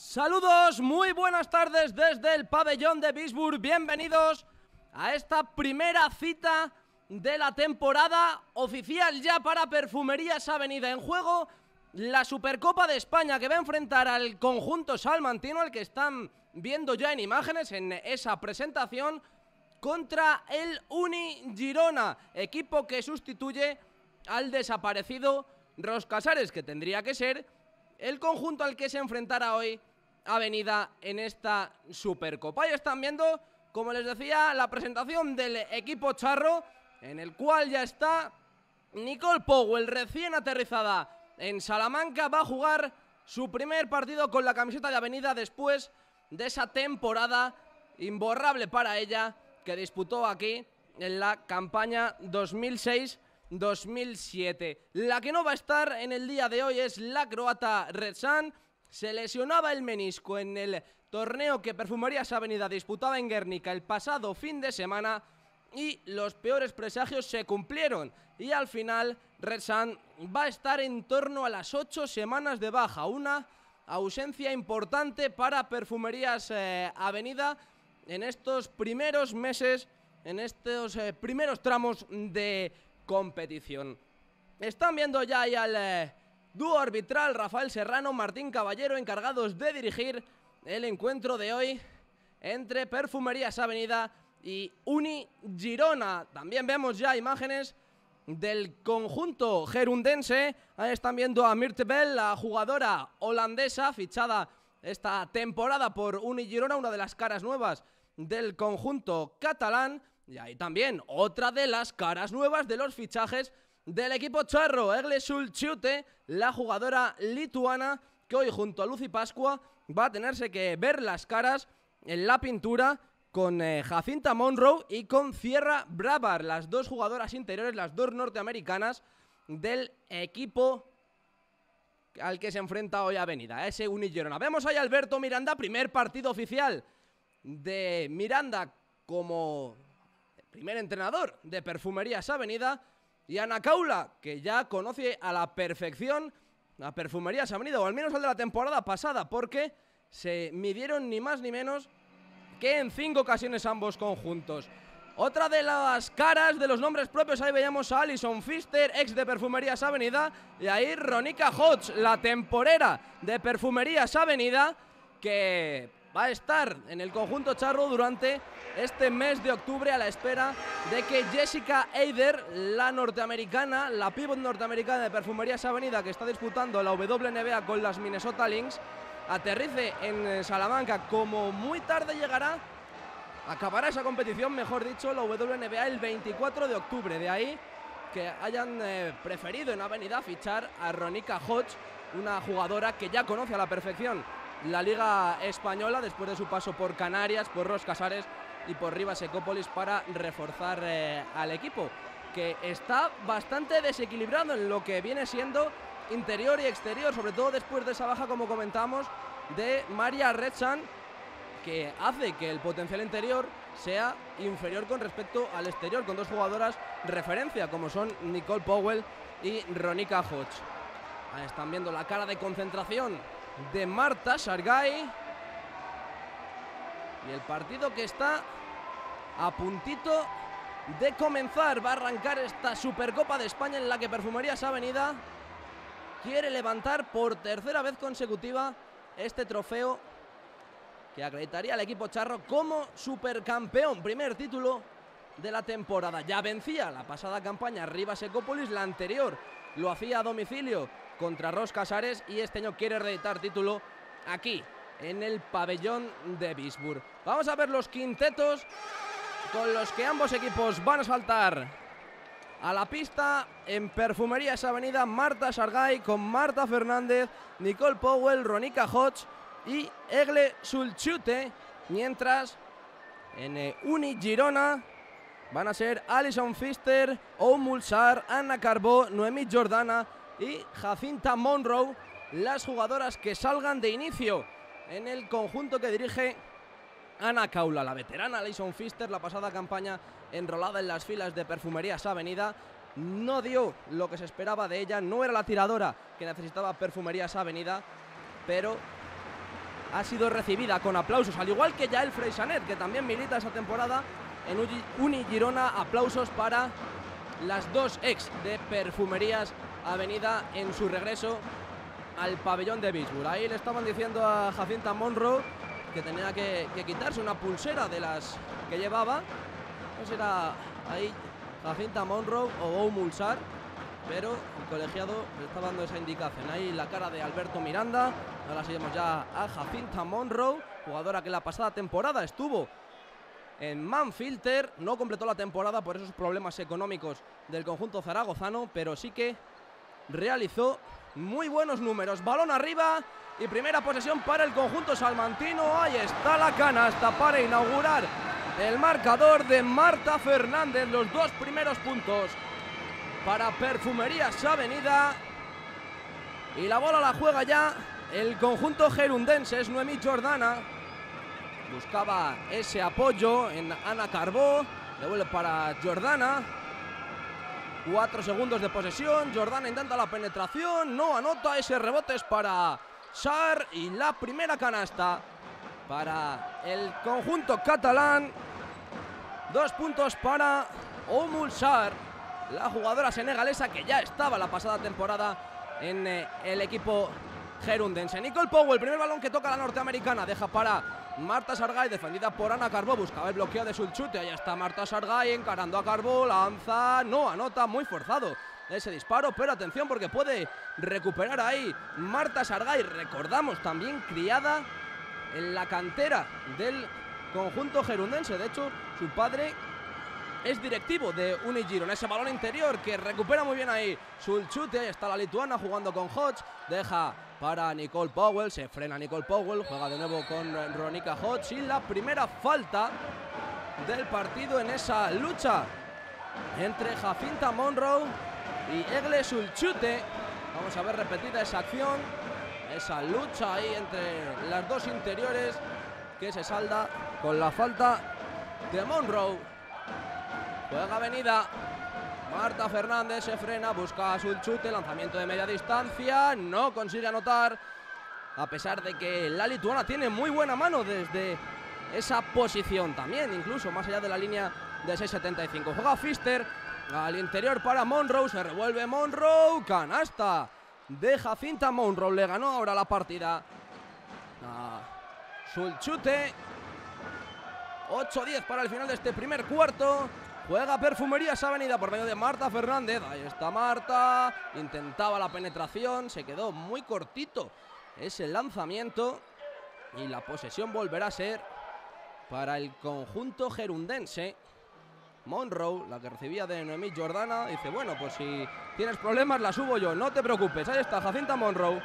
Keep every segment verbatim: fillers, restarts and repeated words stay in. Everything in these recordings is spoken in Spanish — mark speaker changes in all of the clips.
Speaker 1: Saludos, muy buenas tardes desde el pabellón de Visburg. Bienvenidos a esta primera cita de la temporada oficial ya para Perfumerías Avenida. En juego la Supercopa de España, que va a enfrentar al conjunto salmantino, al que están viendo ya en imágenes en esa presentación, contra el Uni Girona, equipo que sustituye al desaparecido Ros Casares, que tendría que ser el conjunto al que se enfrentará hoy Avenida en esta Supercopa. Y están viendo, como les decía, la presentación del equipo charro, en el cual ya está Nicole Powell, recién aterrizada en Salamanca. Va a jugar su primer partido con la camiseta de Avenida después de esa temporada imborrable para ella que disputó aquí en la campaña dos mil seis dos mil siete. La que no va a estar en el día de hoy es la croata Rezan. Se lesionaba el menisco en el torneo que Perfumerías Avenida disputaba en Guernica el pasado fin de semana y los peores presagios se cumplieron. Y al final Rezan va a estar en torno a las ocho semanas de baja. Una ausencia importante para Perfumerías eh, Avenida en estos primeros meses, en estos eh, primeros tramos de competición. Están viendo ya ahí al eh, dúo arbitral Rafael Serrano, Martín Caballero, encargados de dirigir el encuentro de hoy entre Perfumerías Avenida y Uni Girona. También vemos ya imágenes del conjunto gerundense. Ahí están viendo a Mirte Bell, la jugadora holandesa fichada esta temporada por Uni Girona, una de las caras nuevas del conjunto catalán. Y ahí también otra de las caras nuevas de los fichajes del equipo charro, Egle Sulciute, la jugadora lituana que hoy junto a Lucy Pascua va a tenerse que ver las caras en la pintura con eh, Jacinta Monroe y con Sierra Bravar, las dos jugadoras interiores, las dos norteamericanas del equipo al que se enfrenta hoy Avenida, ese Uni Girona. Vemos ahí a Alberto Miranda, primer partido oficial de Miranda como primer entrenador de Perfumerías Avenida, y Ana Caula, que ya conoce a la perfección a Perfumerías Avenida, o al menos al de la temporada pasada, porque se midieron ni más ni menos que en cinco ocasiones ambos conjuntos. Otra de las caras de los nombres propios, ahí veíamos a Alison Pfister, ex de Perfumerías Avenida, y ahí Ronica Hodge, la temporera de Perfumerías Avenida, que va a estar en el conjunto charro durante este mes de octubre a la espera de que Jessica Eider, la norteamericana, la pívot norteamericana de Perfumerías Avenida, que está disputando la W N B A con las Minnesota Lynx, aterrice en Salamanca. Como muy tarde llegará, acabará esa competición, mejor dicho, la W N B A el veinticuatro de octubre. De ahí que hayan eh, preferido en Avenida fichar a Ronica Hodge, una jugadora que ya conoce a la perfección la Liga Española después de su paso por Canarias, por Ros Casares y por Rivas Ecópolis, para reforzar eh, al equipo, que está bastante desequilibrado en lo que viene siendo interior y exterior, sobre todo después de esa baja, como comentamos, de Maria Rezan, que hace que el potencial interior sea inferior con respecto al exterior, con dos jugadoras referencia como son Nicole Powell y Ronica Hodge. Ahí están viendo la cara de concentración de Marta Sargay, y el partido que está a puntito de comenzar. Va a arrancar esta Supercopa de España en la que Perfumerías Avenida quiere levantar por tercera vez consecutiva este trofeo que acreditaría al equipo charro como supercampeón, primer título de la temporada. Ya vencía la pasada campaña Rivas Ecópolis, la anterior lo hacía a domicilio contra Ros Casares, y este año quiere reeditar título aquí en el pabellón de Visburg. Vamos a ver los quintetos con los que ambos equipos van a saltar a la pista en Perfumerías Avenida. Marta Sargay con Marta Fernández, Nicole Powell, Ronica Hodge y Egle Sulciute, mientras en eh, Uni Girona van a ser Alison Pfister, Oum Mulsar, Anna Carbó, Noemí Jordana y Jacinta Monroe, las jugadoras que salgan de inicio en el conjunto que dirige Ana Caula. La veterana Alison Pfister, la pasada campaña enrolada en las filas de Perfumerías Avenida, no dio lo que se esperaba de ella, no era la tiradora que necesitaba Perfumerías Avenida, pero ha sido recibida con aplausos, al igual que Yael Freixanet, que también milita esa temporada en Uni Girona. Aplausos para las dos ex de Perfumerías Avenida en su regreso al pabellón de Bisburg. Ahí le estaban diciendo a Jacinta Monroe que tenía que, que quitarse una pulsera de las que llevaba. No sé si era ahí Jacinta Monroe o Bou Mulsar, pero el colegiado le está dando esa indicación. Ahí la cara de Alberto Miranda. Ahora seguimos ya a Jacinta Monroe, jugadora que la pasada temporada estuvo en Manfilter, no completó la temporada por esos problemas económicos del conjunto zaragozano, pero sí que realizó muy buenos números. Balón arriba y primera posesión para el conjunto salmantino. Ahí está la canasta para inaugurar el marcador de Marta Fernández. Los dos primeros puntos para Perfumerías Avenida. Y la bola la juega ya el conjunto gerundense. Es Noemí Jordana. Buscaba ese apoyo en Ana Carbó. Devuelve para Jordana. Cuatro segundos de posesión. Jordana intenta la penetración. No anota. Ese rebote es para Sar. Y la primera canasta para el conjunto catalán. Dos puntos para Omul Sar, la jugadora senegalesa que ya estaba la pasada temporada en eh, el equipo gerundense. Nicole Powell, primer balón que toca la norteamericana. Deja para Marta Sargay, defendida por Ana Carbó. Buscaba el bloqueo de Sulchute. Ahí está Marta Sargay encarando a Carbó. Lanza, no anota, muy forzado ese disparo, pero atención porque puede recuperar ahí Marta Sargay. Recordamos, también criada en la cantera del conjunto gerundense. De hecho, su padre es directivo de Uni Girona. Ese balón interior que recupera muy bien ahí Sulchute. Ahí está la lituana jugando con Hodge. Deja para Nicole Powell. Se frena Nicole Powell. Juega de nuevo con Ronica Hodge. Y la primera falta del partido en esa lucha entre Jacinta Monroe y Egle Sulchute. Vamos a ver repetida esa acción. Esa lucha ahí entre las dos interiores que se salda con la falta de Monroe. Juega Avenida. Marta Fernández se frena, busca a Sulchute, lanzamiento de media distancia, no consigue anotar, a pesar de que la lituana tiene muy buena mano desde esa posición también, incluso más allá de la línea de seis setenta y cinco. Juega Pfister al interior para Monroe, se revuelve Monroe, canasta de Jacinta Monroe, le ganó ahora la partida a Sulchute. ocho diez para el final de este primer cuarto. Juega Perfumerías Avenida por medio de Marta Fernández. Ahí está Marta. Intentaba la penetración. Se quedó muy cortito ese lanzamiento. Y la posesión volverá a ser para el conjunto gerundense. Monroe, la que recibía de Noemí Jordana, dice, bueno, pues si tienes problemas la subo yo, no te preocupes. Ahí está Jacinta Monroe.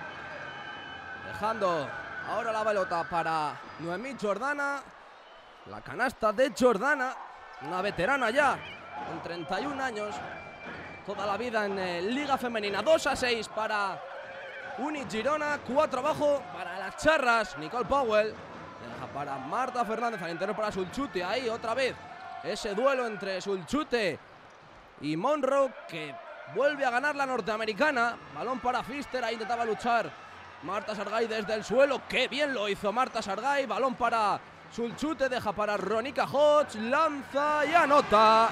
Speaker 1: Dejando ahora la pelota para Noemí Jordana. La canasta de Jordana. Una veterana ya, con treinta y un años, toda la vida en eh, Liga Femenina. Dos a seis para Uni Girona, cuatro abajo para las charras. Nicole Powell deja para Marta Fernández, al interior para Sulchute. Ahí otra vez ese duelo entre Sulchute y Monroe, que vuelve a ganar la norteamericana. Balón para Pfister, ahí intentaba luchar Marta Sargay desde el suelo. Qué bien lo hizo Marta Sargay. Balón para Sulchute, deja para Ronica Hodge, lanza y anota.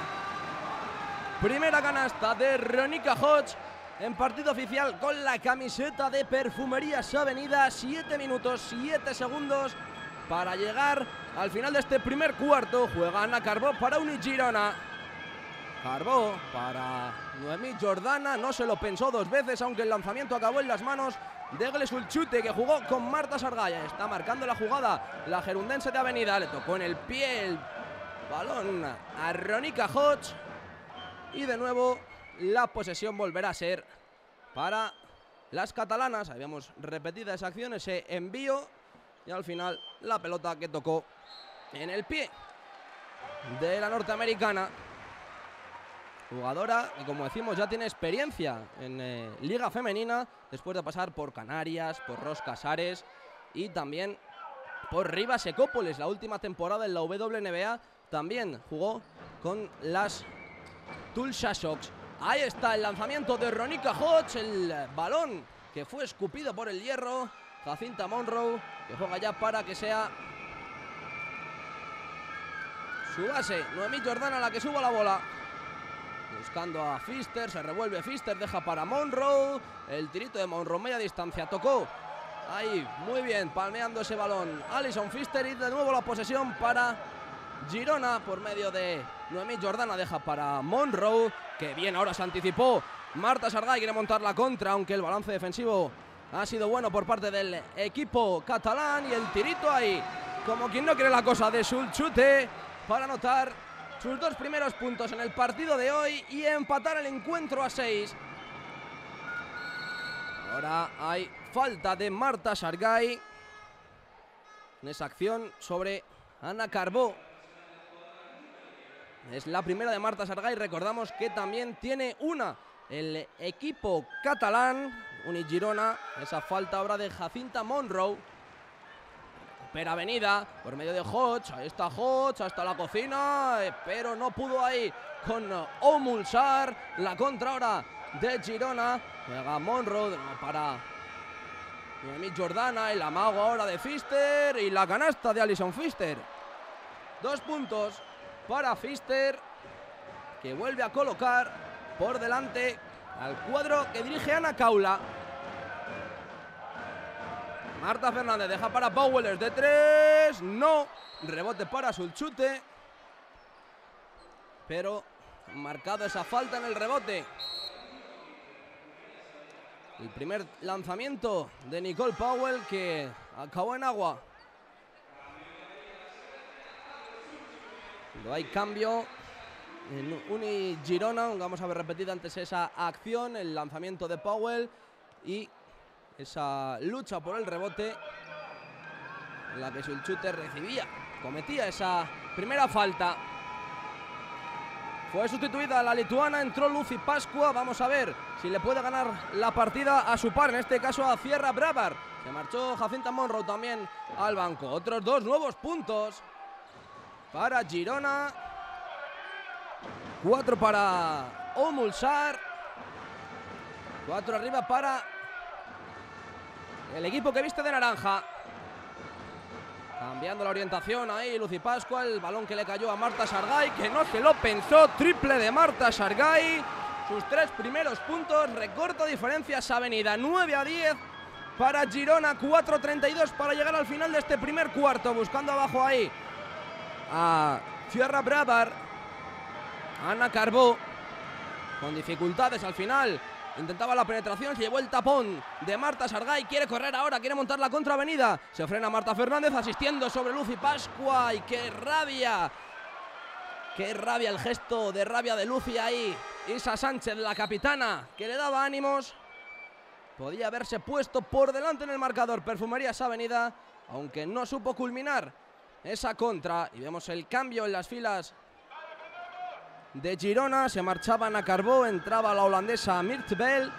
Speaker 1: Primera canasta de Ronica Hodge en partido oficial con la camiseta de Perfumerías Avenida. Siete minutos, siete segundos para llegar al final de este primer cuarto. Juega Ana Carbó para Uni Girona. Carbó para Noemí Jordana. No se lo pensó dos veces, aunque el lanzamiento acabó en las manos de Egle Sulchute, que jugó con Marta Sargaya. Está marcando la jugada la gerundense de Avenida. Le tocó en el pie el balón a Ronica Hodge. Y de nuevo la posesión volverá a ser para las catalanas. Habíamos repetido esa acción, ese envío. Y al final la pelota que tocó en el pie de la norteamericana. Jugadora que, como decimos, ya tiene experiencia en eh, Liga Femenina, después de pasar por Canarias, por Ros Casares y también por Rivas Ecópolis. La última temporada en la W N B A también jugó con las Tulsa Shocks. Ahí está el lanzamiento de Ronica Hodge, el balón que fue escupido por el hierro Jacinta Monroe, que juega ya para que sea su base. Noemí Jordana la que suba la bola. Buscando a Pfister, se revuelve Pfister, deja para Monroe. El tirito de Monroe, media distancia, tocó. Ahí, muy bien, palmeando ese balón Alison Pfister y de nuevo la posesión para Girona por medio de Noemí Jordana, deja para Monroe, que bien ahora se anticipó. Marta Sargay quiere montar la contra, aunque el balance defensivo ha sido bueno por parte del equipo catalán. Y el tirito ahí, como quien no quiere la cosa, de Sulchute para anotar sus dos primeros puntos en el partido de hoy y empatar el encuentro a seis. Ahora hay falta de Marta Sargay en esa acción sobre Ana Carbó. Es la primera de Marta Sargay. Recordamos que también tiene una el equipo catalán, Unigirona. Esa falta ahora de Jacinta Monroe. Recupera Avenida por medio de Hodge. Ahí está Hodge, hasta la cocina, pero no pudo ahí con Omulsar. La contra ahora de Girona. Juega Monroe para Noemí Jordana. El amago ahora de Pfister y la canasta de Alison Pfister. Dos puntos para Pfister, que vuelve a colocar por delante al cuadro que dirige Ana Caula. Marta Fernández deja para Powellers de tres. No. Rebote para Sulchute. Pero marcado esa falta en el rebote. El primer lanzamiento de Nicole Powell, que acabó en agua. Cuando hay cambio en Unigirona, vamos a ver repetida antes esa acción, el lanzamiento de Powell y esa lucha por el rebote en la que Sulchute recibía, cometía esa primera falta. Fue sustituida la lituana, entró Lucy Pascua. Vamos a ver si le puede ganar la partida a su par, en este caso a Sierra Brabar. Se marchó Jacinta Monroe también al banco. Otros dos nuevos puntos para Girona. Cuatro para Omulsar. Cuatro arriba para el equipo que viste de naranja. Cambiando la orientación ahí Lucy Pascua, el balón que le cayó a Marta Sargay, que no se lo pensó, triple de Marta Sargay, sus tres primeros puntos, recorta diferencias Avenida, nueve a diez para Girona, cuatro treinta y dos para llegar al final de este primer cuarto, buscando abajo ahí a Sierra Brabar, Ana Carbó, con dificultades al final. Intentaba la penetración, se llevó el tapón de Marta Sargay, quiere correr ahora, quiere montar la contravenida. Se frena Marta Fernández asistiendo sobre Lucy Pascua y qué rabia. Qué rabia el gesto de rabia de Lucy ahí. Isa Sánchez, la capitana, que le daba ánimos. Podía haberse puesto por delante en el marcador Perfumerías Avenida, aunque no supo culminar esa contra. Y vemos el cambio en las filas de Girona. Se marchaba Ana Carbó, entraba la holandesa Mirt Bell,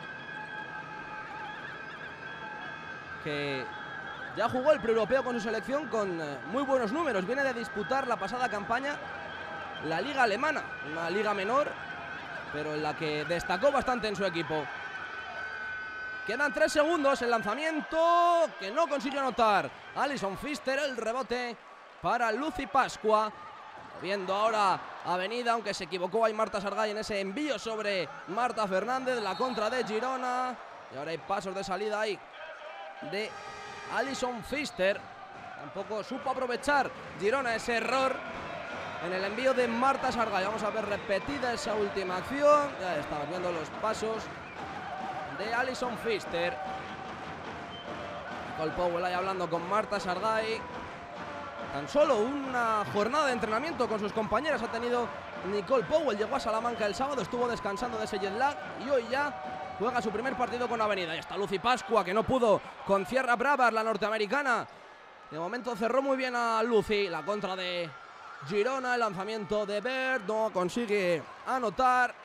Speaker 1: que ya jugó el pre-europeo con su selección con eh, muy buenos números. Viene de disputar la pasada campaña la liga alemana, una liga menor, pero en la que destacó bastante en su equipo. Quedan tres segundos, el lanzamiento que no consiguió anotar Alison Pfister, el rebote para Lucy Pascua. Viendo ahora Avenida, aunque se equivocó ahí Marta Sargay en ese envío sobre Marta Fernández, la contra de Girona. Y ahora hay pasos de salida ahí de Alison Pfister. Tampoco supo aprovechar Girona ese error en el envío de Marta Sargay. Vamos a ver repetida esa última acción. Ya estamos viendo los pasos de Alison Pfister. Nicole Powell ahí hablando con Marta Sargay. Tan solo una jornada de entrenamiento con sus compañeras ha tenido Nicole Powell. Llegó a Salamanca el sábado, estuvo descansando de ese jet lag y hoy ya juega su primer partido con Avenida. Y está Lucy Pascua, que no pudo con Sierra Brabar, la norteamericana. De momento cerró muy bien a Lucy. La contra de Girona, el lanzamiento de Bird, no consigue anotar.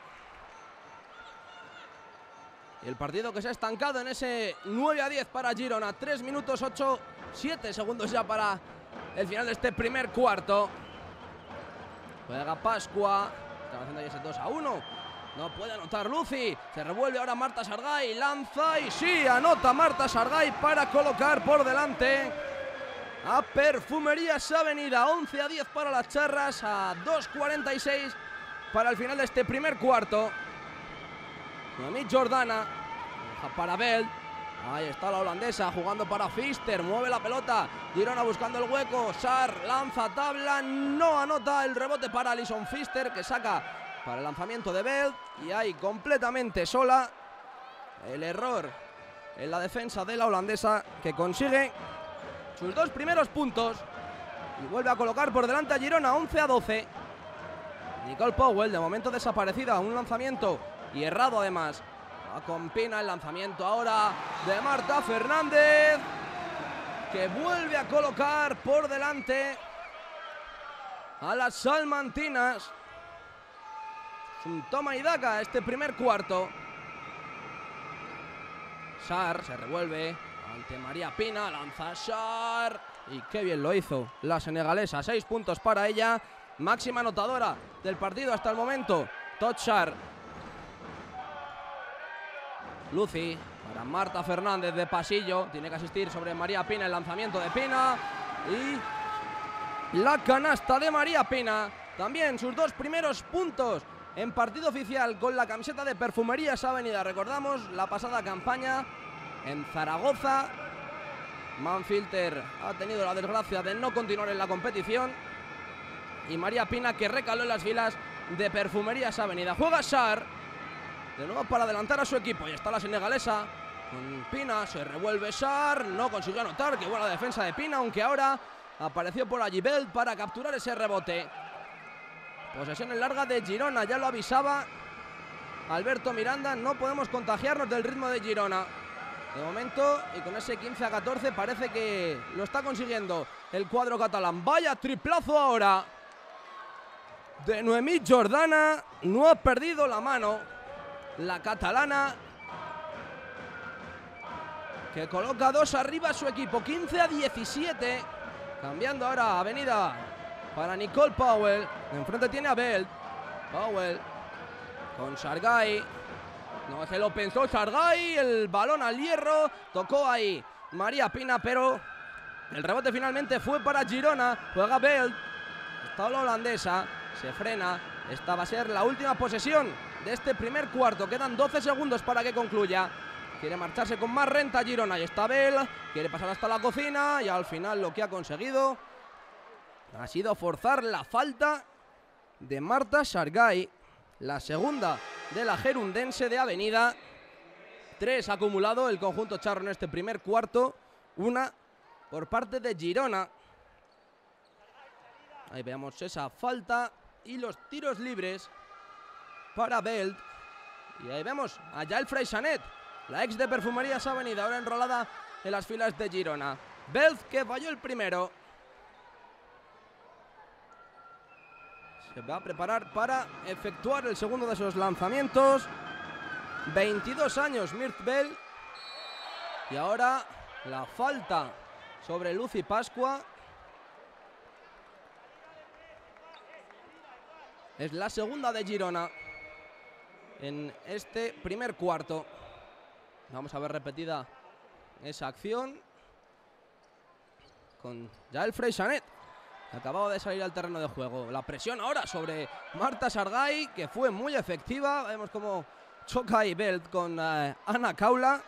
Speaker 1: Y el partido que se ha estancado en ese nueve a diez para Girona. tres minutos ocho, siete segundos ya para el final de este primer cuarto. Juega Pascua. Están haciendo ahí ese dos a uno No puede anotar Lucy. Se revuelve ahora Marta Sargay. Lanza y sí, anota Marta Sargay para colocar por delante a Perfumerías Avenida. once a diez para las charras, a dos cuarenta y seis para el final de este primer cuarto. Noemí Jordana deja para Bell. Ahí está la holandesa jugando para Pfister. Mueve la pelota. Girona buscando el hueco. Sar lanza tabla. No anota. El rebote para Alison Pfister, que saca para el lanzamiento de Bell. Y ahí completamente sola. El error en la defensa de la holandesa, que consigue sus dos primeros puntos. Y vuelve a colocar por delante a Girona. once a doce. Nicole Powell, de momento desaparecida. Un lanzamiento y errado además. Va con Pina el lanzamiento ahora de Marta Fernández, que vuelve a colocar por delante a las salmantinas. Es un toma y daca este primer cuarto. Sar se revuelve ante María Pina, lanza Sar y qué bien lo hizo la senegalesa. Seis puntos para ella, máxima anotadora del partido hasta el momento. Tot Sar. Lucy para Marta Fernández de pasillo. Tiene que asistir sobre María Pina el lanzamiento de Pina. Y la canasta de María Pina. También sus dos primeros puntos en partido oficial con la camiseta de Perfumerías Avenida. Recordamos la pasada campaña en Zaragoza. Manfilter ha tenido la desgracia de no continuar en la competición. Y María Pina, que recaló en las filas de Perfumerías Avenida. Juega Sar de nuevo para adelantar a su equipo. Y está la senegalesa con Pina. Se revuelve Sar. No consiguió anotar. Qué buena defensa de Pina. Aunque ahora apareció por allí Bell para capturar ese rebote. Posesión en larga de Girona. Ya lo avisaba Alberto Miranda. No podemos contagiarnos del ritmo de Girona. De momento, y con ese quince a catorce, parece que lo está consiguiendo el cuadro catalán. Vaya triplazo ahora de Noemí Jordana. No ha perdido la mano la catalana, que coloca dos arriba a su equipo. Quince a diecisiete. Cambiando ahora Avenida para Nicole Powell. Enfrente tiene a Bell. Powell con Sargay. No se lo pensó Sargay. El balón al hierro. Tocó ahí María Pina, pero el rebote finalmente fue para Girona. Juega Bell. Está la holandesa. Se frena. Esta va a ser la última posesión de este primer cuarto. Quedan doce segundos para que concluya. Quiere marcharse con más renta Girona. Y está Bell. Quiere pasar hasta la cocina. Y al final lo que ha conseguido ha sido forzar la falta de Marta Sargay. La segunda de la gerundense de Avenida. Tres ha acumulado el conjunto charro en este primer cuarto. Una por parte de Girona. Ahí veamos esa falta. Y los tiros libres para Belt. Y ahí vemos a Yael Freixanet, la ex de Perfumerías Avenida, ahora enrolada en las filas de Girona. Belt, que falló el primero. Se va a preparar para efectuar el segundo de esos lanzamientos. veintidós años Mirt Bell. Y ahora la falta sobre Lucy Pascua. Es la segunda de Girona en este primer cuarto. Vamos a ver repetida esa acción con Yael Freixanet, que acababa de salir al terreno de juego. La presión ahora sobre Marta Sargay, que fue muy efectiva. Vemos cómo choca ahí Belt con uh, Ana Caula.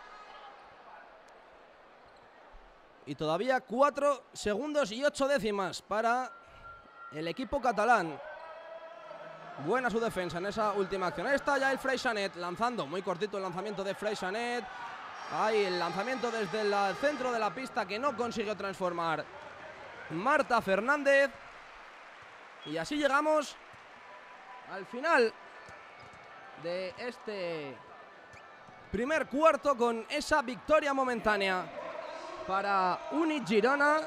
Speaker 1: Y todavía cuatro segundos y ocho décimas para el equipo catalán. Buena su defensa en esa última acción. Ahí está ya el Freixanet lanzando. Muy cortito el lanzamiento de Freixanet. Ahí el lanzamiento desde el centro de la pista que no consiguió transformar Marta Fernández. Y así llegamos al final de este primer cuarto con esa victoria momentánea para Unit Girona.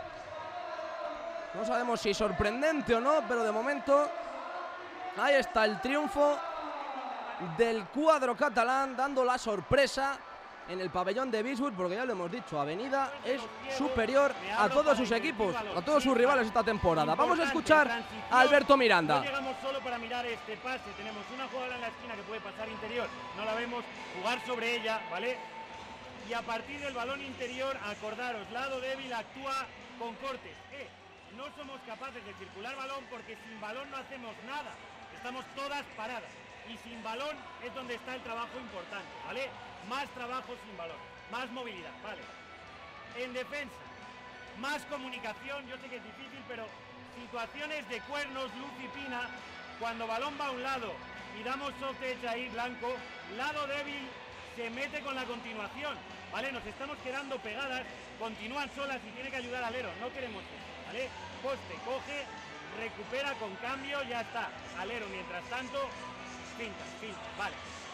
Speaker 1: No sabemos si sorprendente o no, pero de momento ahí está el triunfo del cuadro catalán, dando la sorpresa en el pabellón de Bisburg, porque ya lo hemos dicho, Avenida es superior a todos sus equipos, a todos sus rivales esta temporada. Vamos a escuchar a Alberto Miranda.
Speaker 2: No llegamos solo para mirar este pase, tenemos una jugadora en la esquina que puede pasar interior, no la vemos, jugar sobre ella, ¿vale? Y a partir del balón interior, acordaros, lado débil actúa con cortes. Eh, no somos capaces de circular balón porque sin balón no hacemos nada, estamos todas paradas. Y sin balón es donde está el trabajo importante, ¿vale? Más trabajo sin balón, más movilidad, ¿vale? En defensa, más comunicación, yo sé que es difícil, pero situaciones de cuernos, luz y pina, cuando balón va a un lado y damos soft edge ahí, blanco, lado débil se mete con la continuación, ¿vale? Nos estamos quedando pegadas, continúan solas y tiene que ayudar al Alero, no queremos eso, ¿vale? Poste, coge, recupera con cambio, ya está, Alero mientras tanto, finta, finta, vale.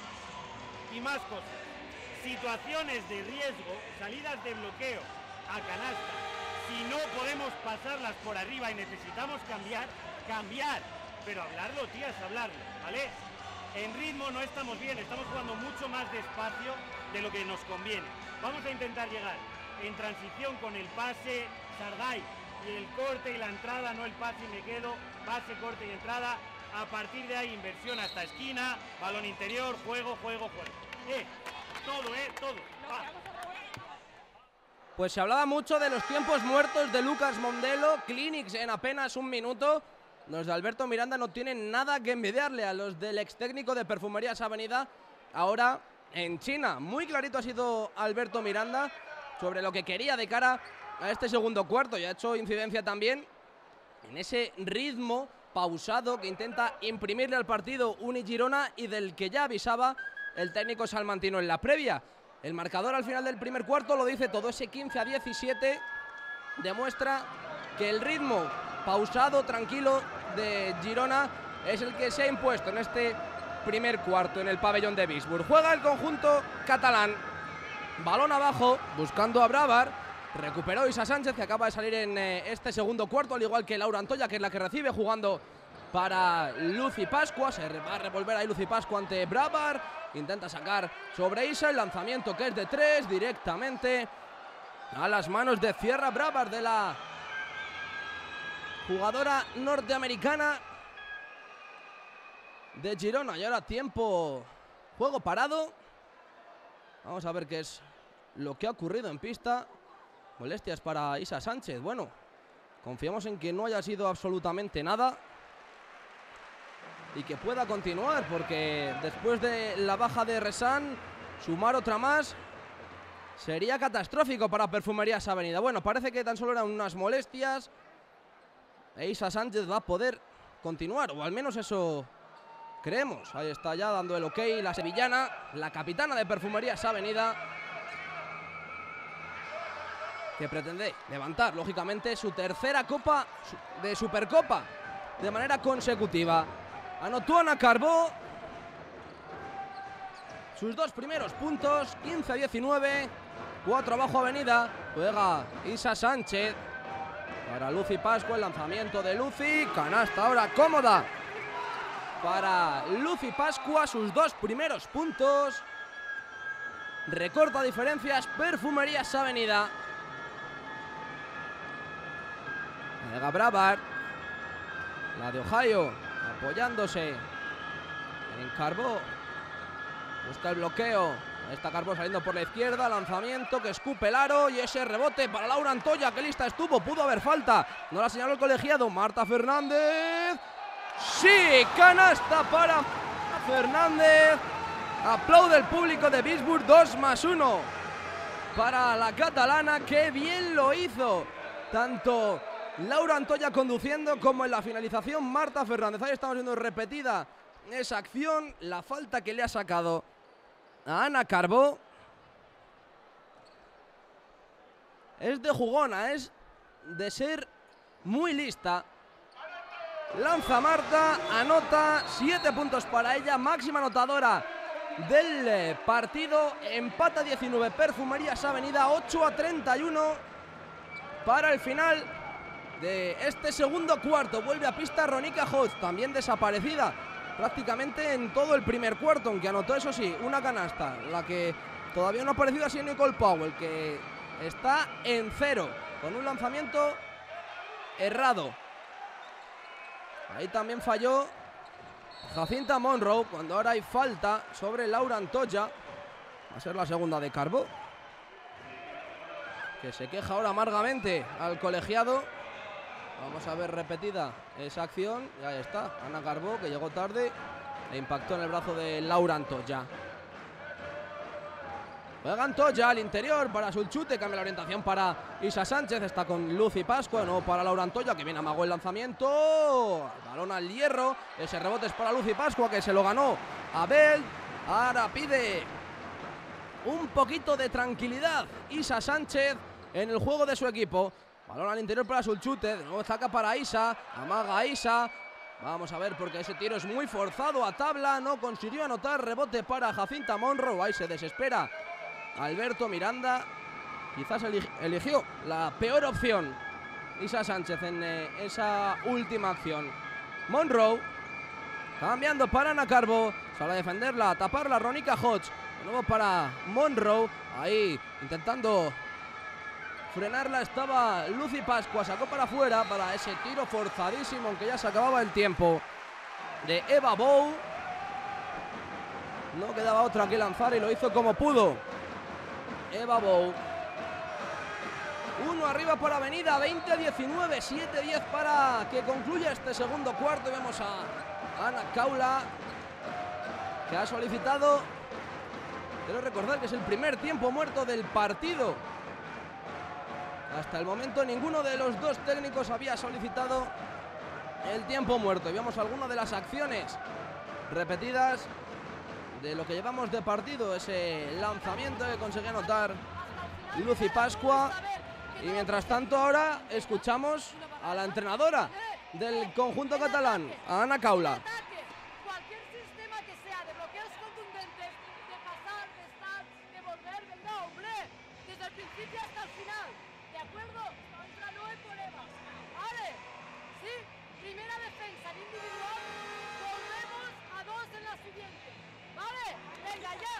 Speaker 2: Y más cosas, situaciones de riesgo, salidas de bloqueo a canasta, si no podemos pasarlas por arriba y necesitamos cambiar, cambiar, pero hablarlo, tías, hablarlo, ¿vale? En ritmo no estamos bien, estamos jugando mucho más despacio de lo que nos conviene. Vamos a intentar llegar en transición con el pase, Sardai, y el corte y la entrada, no el pase y me quedo, pase, corte y entrada. A partir de ahí, inversión hasta esquina, balón interior, juego, juego, juego. Eh, todo, eh, todo. Va.
Speaker 1: Pues se hablaba mucho de los tiempos muertos de Lucas Mondelo, clinics en apenas un minuto. Los de Alberto Miranda no tienen nada que envidiarle a los del ex técnico de Perfumerías Avenida, ahora en China. Muy clarito ha sido Alberto Miranda sobre lo que quería de cara a este segundo cuarto, y ha hecho incidencia también en ese ritmo pausado que intenta imprimirle al partido Uni Girona y del que ya avisaba el técnico salmantino en la previa. El marcador al final del primer cuarto lo dice todo, ese quince a diecisiete demuestra que el ritmo pausado, tranquilo de Girona es el que se ha impuesto en este primer cuarto en el pabellón de Bisburg. Juega el conjunto catalán, balón abajo, buscando a Bravar. Recuperó Isa Sánchez, que acaba de salir en eh, este segundo cuarto, al igual que Laura Antoya, que es la que recibe, jugando para Lucy Pascua. Se va a revolver ahí Lucy Pascua ante Bravar. Intenta sacar sobre Isa, el lanzamiento que es de tres, directamente a las manos de Sierra Bravar, de la jugadora norteamericana de Girona. Y ahora tiempo, juego parado. Vamos a ver qué es lo que ha ocurrido en pista. Molestias para Isa Sánchez. Bueno, confiamos en que no haya sido absolutamente nada y que pueda continuar, porque después de la baja de Resan, sumar otra más sería catastrófico para Perfumerías Avenida. Bueno, parece que tan solo eran unas molestias e Isa Sánchez va a poder continuar, o al menos eso creemos. Ahí está ya dando el ok la sevillana, la capitana de Perfumerías Avenida, que pretende levantar, lógicamente, su tercera copa de Supercopa de manera consecutiva. Anotó Ana Carbó sus dos primeros puntos, quince a diecinueve, cuatro abajo Avenida. Juega Isa Sánchez para Lucy Pascua, el lanzamiento de Lucy, canasta ahora cómoda para Lucy Pascua, sus dos primeros puntos. Recorta diferencias Perfumerías Avenida. Llega Bravar, la de Ohio, apoyándose en Carbó. Busca el bloqueo. Ahí está Carbó saliendo por la izquierda. Lanzamiento que escupe el aro. Y ese rebote para Laura Antoya. Que lista estuvo. Pudo haber falta. No la señaló el colegiado. Marta Fernández. Sí, canasta para Fernández. Aplaude el público de Bisburg. dos más uno para la catalana. Qué bien lo hizo. Tanto Laura Antoya conduciendo como en la finalización Marta Fernández. Ahí estamos viendo repetida esa acción. La falta que le ha sacado a Ana Carbó es de jugona, es de ser muy lista. Lanza Marta, anota, siete puntos para ella, máxima anotadora del partido. Empata diecinueve Perfumerías Avenida, ocho a treinta y uno para el final de este segundo cuarto. Vuelve a pista Ronica Hodge, también desaparecida prácticamente en todo el primer cuarto, aunque anotó, eso sí, una canasta, la que Todavía no ha aparecido así Nicole Powell, que está en cero, con un lanzamiento errado. Ahí también falló Jacinta Monroe, cuando ahora hay falta sobre Laura Antoya. Va a ser la segunda de Carbó, que se queja ahora amargamente al colegiado. Vamos a ver repetida esa acción. Y ahí está, Ana Carbó, que llegó tarde e impactó en el brazo de Laura Antoya. Juega Antoya al interior para Sulchute, cambia la orientación para Isa Sánchez, está con Lucy Pascua, no para Laura Antoya, que viene amagó el lanzamiento, balón al hierro, ese rebote es para Lucy Pascua, que se lo ganó a Bell. Ahora pide un poquito de tranquilidad Isa Sánchez en el juego de su equipo. Balón al interior para Sulchute, de nuevo saca para Isa, amaga a Isa. Vamos a ver, porque ese tiro es muy forzado a tabla, no consiguió anotar, rebote para Jacinta Monroe, ahí se desespera Alberto Miranda, quizás eligió la peor opción Isa Sánchez en eh, esa última acción. Monroe cambiando para Ana Carbó, sale a defenderla, a taparla Ronica Hodge, de nuevo para Monroe, ahí intentando frenarla estaba Lucy Pascua, sacó para afuera para ese tiro forzadísimo, aunque ya se acababa el tiempo, de Eva Bow. No quedaba otra que lanzar y lo hizo como pudo Eva Bow. Uno arriba por Avenida, veinte a diecinueve, siete a diez para que concluya este segundo cuarto. Y vemos a Ana Caula, que ha solicitado, quiero recordar que es el primer tiempo muerto del partido. Hasta el momento ninguno de los dos técnicos había solicitado el tiempo muerto. Y vemos algunas de las acciones repetidas de lo que llevamos de partido, ese lanzamiento que consigue anotar Lucy Pascua. Y mientras tanto ahora escuchamos a la entrenadora del conjunto catalán, a Ana Caula.
Speaker 3: Cualquier sistema que sea de bloqueos contundentes, de pasar, de estar, de volver, venga hombre, desde el principio hasta el final, ¿de acuerdo? Contra no hay problemas, ¿vale? Sí, primera defensa en individual, volvemos a dos en la siguiente. ¡Vale! ¡Venga, ya!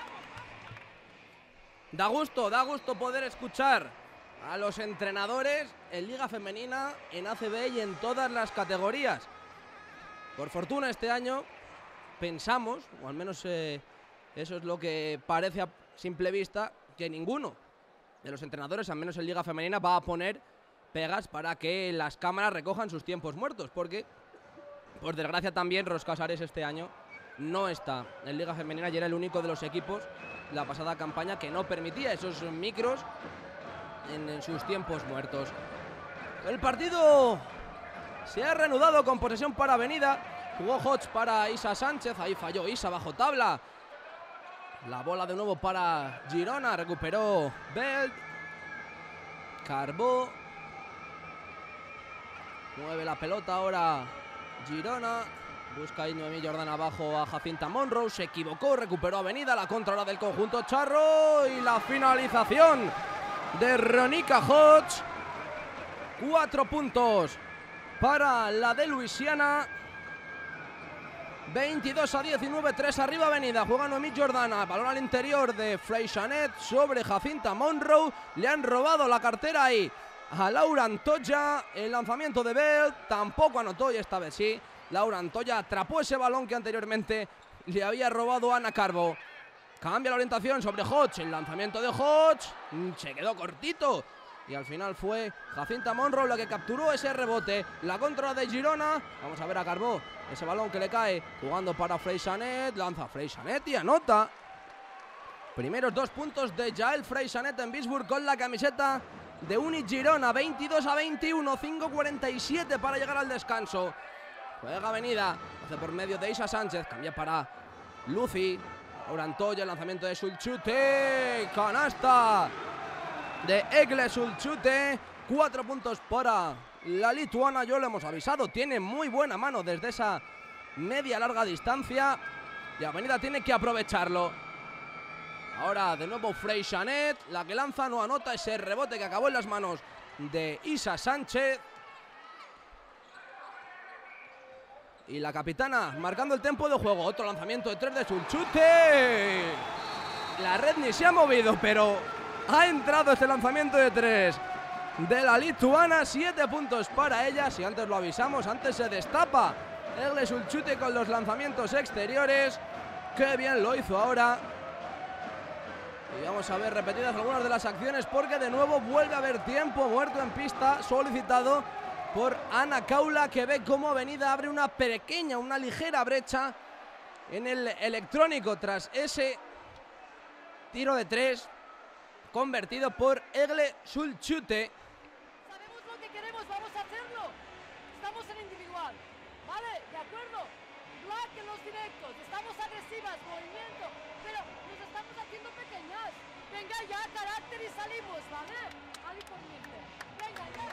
Speaker 1: Da gusto, da gusto poder escuchar a los entrenadores en Liga Femenina, en A C B y en todas las categorías. Por fortuna este año pensamos, o al menos eh, eso es lo que parece a simple vista, que ninguno de los entrenadores, al menos en Liga Femenina, va a poner pegas para que las cámaras recojan sus tiempos muertos, porque por desgracia también Ros Casares este año no está en Liga Femenina y era el único de los equipos la pasada campaña que no permitía esos micros en, en sus tiempos muertos. El partido se ha reanudado con posesión para Avenida. Jugó Hodge para Isa Sánchez, ahí falló Isa bajo tabla. La bola de nuevo para Girona, recuperó Belt. Carbó. Mueve la pelota ahora Girona. Busca ahí Noemí Jordán abajo a Jacinta Monroe. Se equivocó, recuperó Avenida. La contra ahora del conjunto charro. Y la finalización de Ronica Hodge. Cuatro puntos para la de Luisiana. veintidós a diecinueve, tres arriba Avenida. Juega Noemí Jordana. Balón al interior de Freixanet sobre Jacinta Monroe. Le han robado la cartera ahí a Laura Antoya. El lanzamiento de Bell tampoco anotó y esta vez sí. Laura Antoya atrapó ese balón que anteriormente le había robado a Ana Carbó. Cambia la orientación sobre Hodge. El lanzamiento de Hodge se quedó cortito. Y al final fue Jacinta Monroe la que capturó ese rebote. La contra de Girona. Vamos a ver a Carbó. Ese balón que le cae jugando para Freixanet. Lanza Freixanet y anota. Primeros dos puntos de Jael Freixanet en Bisburg con la camiseta de Uni Girona. veintidós a veintiuno. cinco cuarenta y siete para llegar al descanso. Juega Avenida. Hace por medio de Isa Sánchez. Cambia para Lucy. Ahora Antoya. El lanzamiento de Sulchute. Canasta de Egle Sulchute. Cuatro puntos para la lituana. Yo lo hemos avisado. Tiene muy buena mano desde esa media larga distancia. Y Avenida tiene que aprovecharlo. Ahora de nuevo Freixanet. La que lanza no anota ese rebote que acabó en las manos de Isa Sánchez. Y la capitana marcando el tiempo de juego. Otro lanzamiento de tres de Sulchute. La red ni se ha movido, pero ha entrado este lanzamiento de tres de la lituana. Siete puntos para ella. Si antes lo avisamos, antes se destapa Egle Sulchute con los lanzamientos exteriores. Qué bien lo hizo ahora. Y vamos a ver repetidas algunas de las acciones, porque de nuevo vuelve a haber tiempo muerto en pista solicitado por Ana Caula, que ve cómo Avenida abre una pequeña, una ligera brecha en el electrónico tras ese tiro de tres convertido por Egle Sulchute.
Speaker 3: Sabemos lo que queremos, vamos a hacerlo. Estamos en individual, ¿vale? ¿De acuerdo? Black en los directos, estamos agresivas, movimiento, pero nos estamos haciendo pequeñas. Venga ya, carácter y salimos, ¿vale? Ali corriente. Venga ya.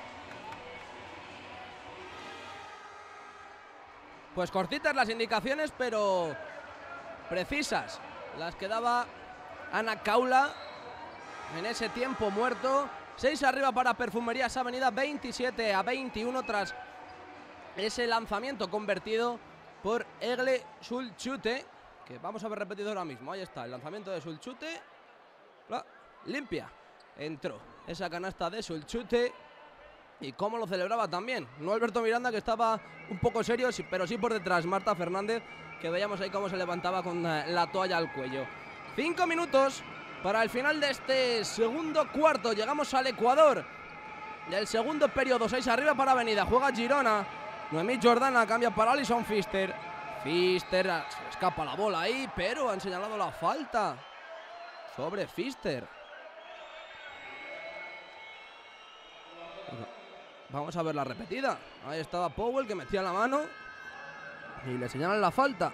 Speaker 1: Pues cortitas las indicaciones, pero precisas las que daba Ana Caula en ese tiempo muerto. seis arriba para Perfumerías Avenida, veintisiete a veintiuno tras ese lanzamiento convertido por Egle Sulchute, que vamos a ver repetido ahora mismo. Ahí está el lanzamiento de Sulchute, limpia, entró esa canasta de Sulchute. Y cómo lo celebraba también, no Alberto Miranda, que estaba un poco serio, pero sí por detrás Marta Fernández, que veíamos ahí cómo se levantaba con la toalla al cuello. Cinco minutos para el final de este segundo cuarto. Llegamos al Ecuador del segundo periodo. Seis arriba para Avenida, juega Girona. Noemí Jordana cambia para Alison Pfister. Pfister, se le escapa la bola ahí, pero han señalado la falta sobre Pfister. Vamos a ver la repetida. Ahí estaba Powell, que metía la mano y le señalan la falta.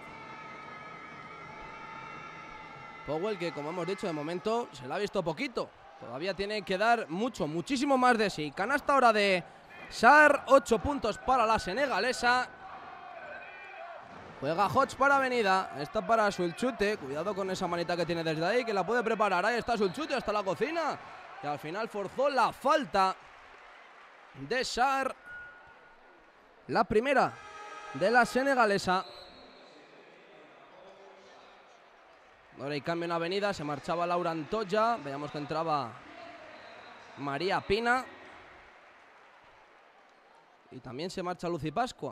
Speaker 1: Powell, que como hemos dicho, de momento se la ha visto poquito. Todavía tiene que dar mucho, muchísimo más de sí. Canasta ahora de Sar, ocho puntos para la senegalesa. Juega Hodge para Avenida. Está para Sulchute. Cuidado con esa manita que tiene desde ahí, que la puede preparar. Ahí está Sulchute hasta la cocina. Y al final forzó la falta de Sar, la primera de la senegalesa. Ahora hay cambio en Avenida, se marchaba Laura Antoya, veíamos que entraba María Pina y también se marcha Lucy Pascua.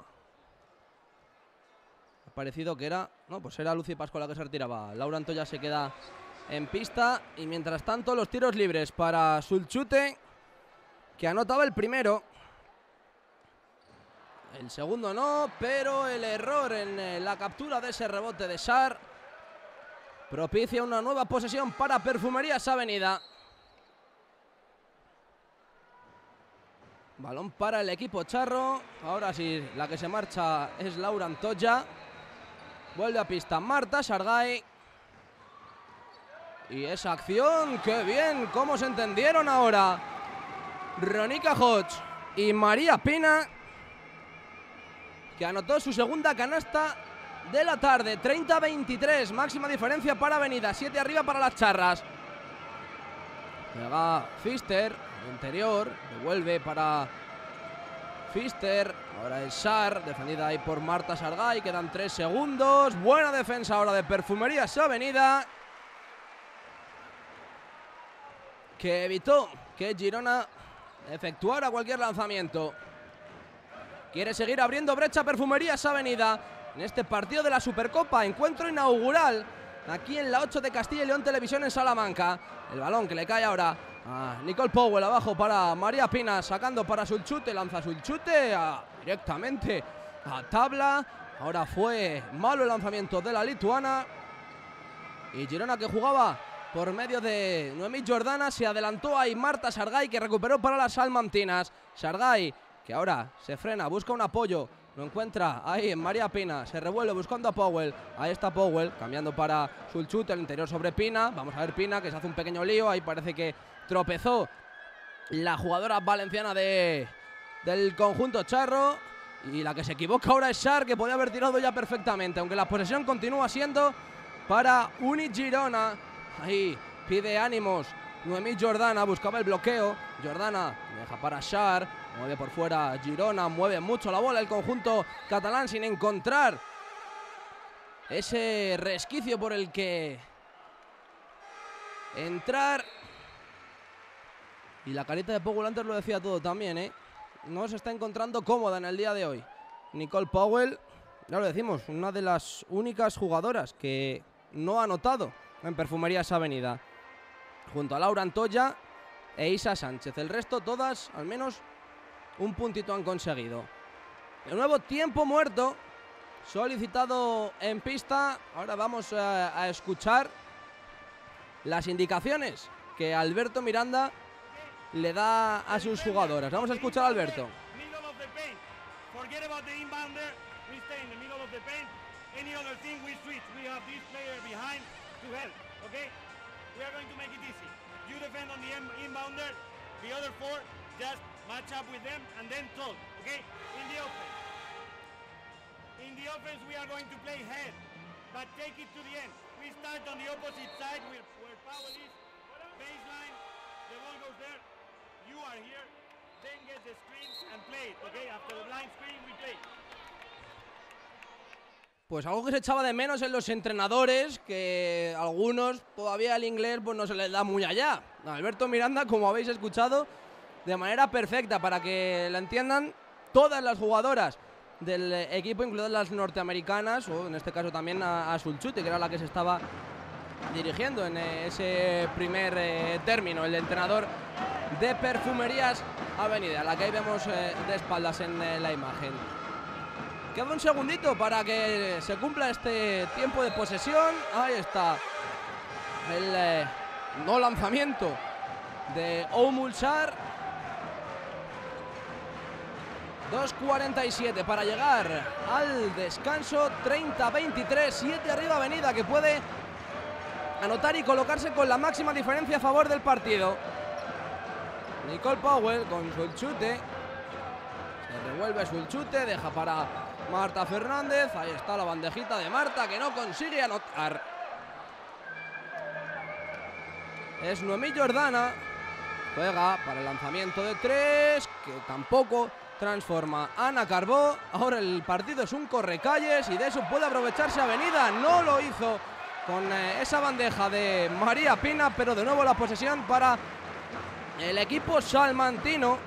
Speaker 1: Ha parecido que era, no, pues era Lucy Pascua la que se retiraba. Laura Antoya se queda en pista y mientras tanto los tiros libres para Sulchute, que anotaba el primero. El segundo no, pero el error en la captura de ese rebote de Sar propicia una nueva posesión para Perfumerías Avenida. Balón para el equipo charro. Ahora sí, la que se marcha es Laura Antoya. Vuelve a pista Marta Sargay. Y esa acción, qué bien, cómo se entendieron ahora Ronica Hodge y María Pina, que anotó su segunda canasta de la tarde. Treinta a veintitrés, máxima diferencia para Avenida. Siete arriba para las charras. Llega Pfister, interior, devuelve para Pfister. Ahora es Sar, defendida ahí por Marta Sargay. Quedan tres segundos. Buena defensa ahora de Perfumerías Avenida, que evitó que Girona efectuara cualquier lanzamiento. Quiere seguir abriendo brecha Perfumerías Avenida en este partido de la Supercopa, encuentro inaugural aquí en la ocho de Castilla y León Televisión en Salamanca. El balón que le cae ahora a Nicole Powell, abajo para María Pina, sacando para Sulchute, lanza Sulchute a, directamente a tabla. Ahora fue malo el lanzamiento de la lituana. Y Girona, que jugaba por medio de Noemí Jordana, se adelantó ahí Marta Sargay, que recuperó para las salmantinas. Sargay, que ahora se frena, busca un apoyo, lo encuentra ahí en María Pina, se revuelve buscando a Powell. Ahí está Powell, cambiando para Sulchute, el interior sobre Pina. Vamos a ver Pina, que se hace un pequeño lío, ahí parece que tropezó la jugadora valenciana de, del conjunto charro. Y la que se equivoca ahora es Sar, que podía haber tirado ya perfectamente, aunque la posesión continúa siendo para Uni Girona. Ahí pide ánimos Noemí Jordana, buscaba el bloqueo. Jordana deja para Sar, mueve por fuera Girona, mueve mucho la bola el conjunto catalán sin encontrar ese resquicio por el que entrar. Y la carita de Powell antes lo decía todo también, ¿eh? No se está encontrando cómoda en el día de hoy. Nicole Powell, ya lo decimos, una de las únicas jugadoras que no ha anotado en Perfumerías Avenida. Junto a Laura Antoya e Isa Sánchez. El resto, todas, al menos un puntito han conseguido. El nuevo tiempo muerto solicitado en pista. Ahora vamos a, a escuchar las indicaciones que Alberto Miranda le da a sus jugadoras. Vamos a escuchar a Alberto.
Speaker 2: Match up with them and then talk, okay? In the offense. In the offense we are going to play head, but take it to the end. We start on the opposite side where, where Powell is. Baseline, the ball goes there. You are here, then get the screen and play it, okay? After the blind screen we play.
Speaker 1: Pues algo que se echaba de menos en los entrenadores, que algunos todavía el inglés pues no se les da muy allá. Alberto Miranda, como habéis escuchado, de manera perfecta para que la entiendan todas las jugadoras del equipo, incluidas las norteamericanas, o en este caso también a, a Sulchute, que era la que se estaba dirigiendo en ese primer eh, término, el entrenador de Perfumerías Avenida, la que ahí vemos eh, de espaldas en eh, la imagen. Queda un segundito para que se cumpla este tiempo de posesión. Ahí está el eh, no lanzamiento de Oumulsar. dos cuarenta y siete para llegar al descanso. Treinta veintitrés, siete arriba Avenida, que puede anotar y colocarse con la máxima diferencia a favor del partido. Nicole Powell con Sulchute. Se revuelve Sulchute, deja para Marta Fernández. Ahí está la bandejita de Marta, que no consigue anotar. Es Noemí Jordana. Juega para el lanzamiento de tres, que tampoco transforma Ana Carbó. Ahora el partido es un correcalles y de eso puede aprovecharse Avenida. No lo hizo con eh, esa bandeja de María Pina, pero de nuevo la posesión para el equipo salmantino.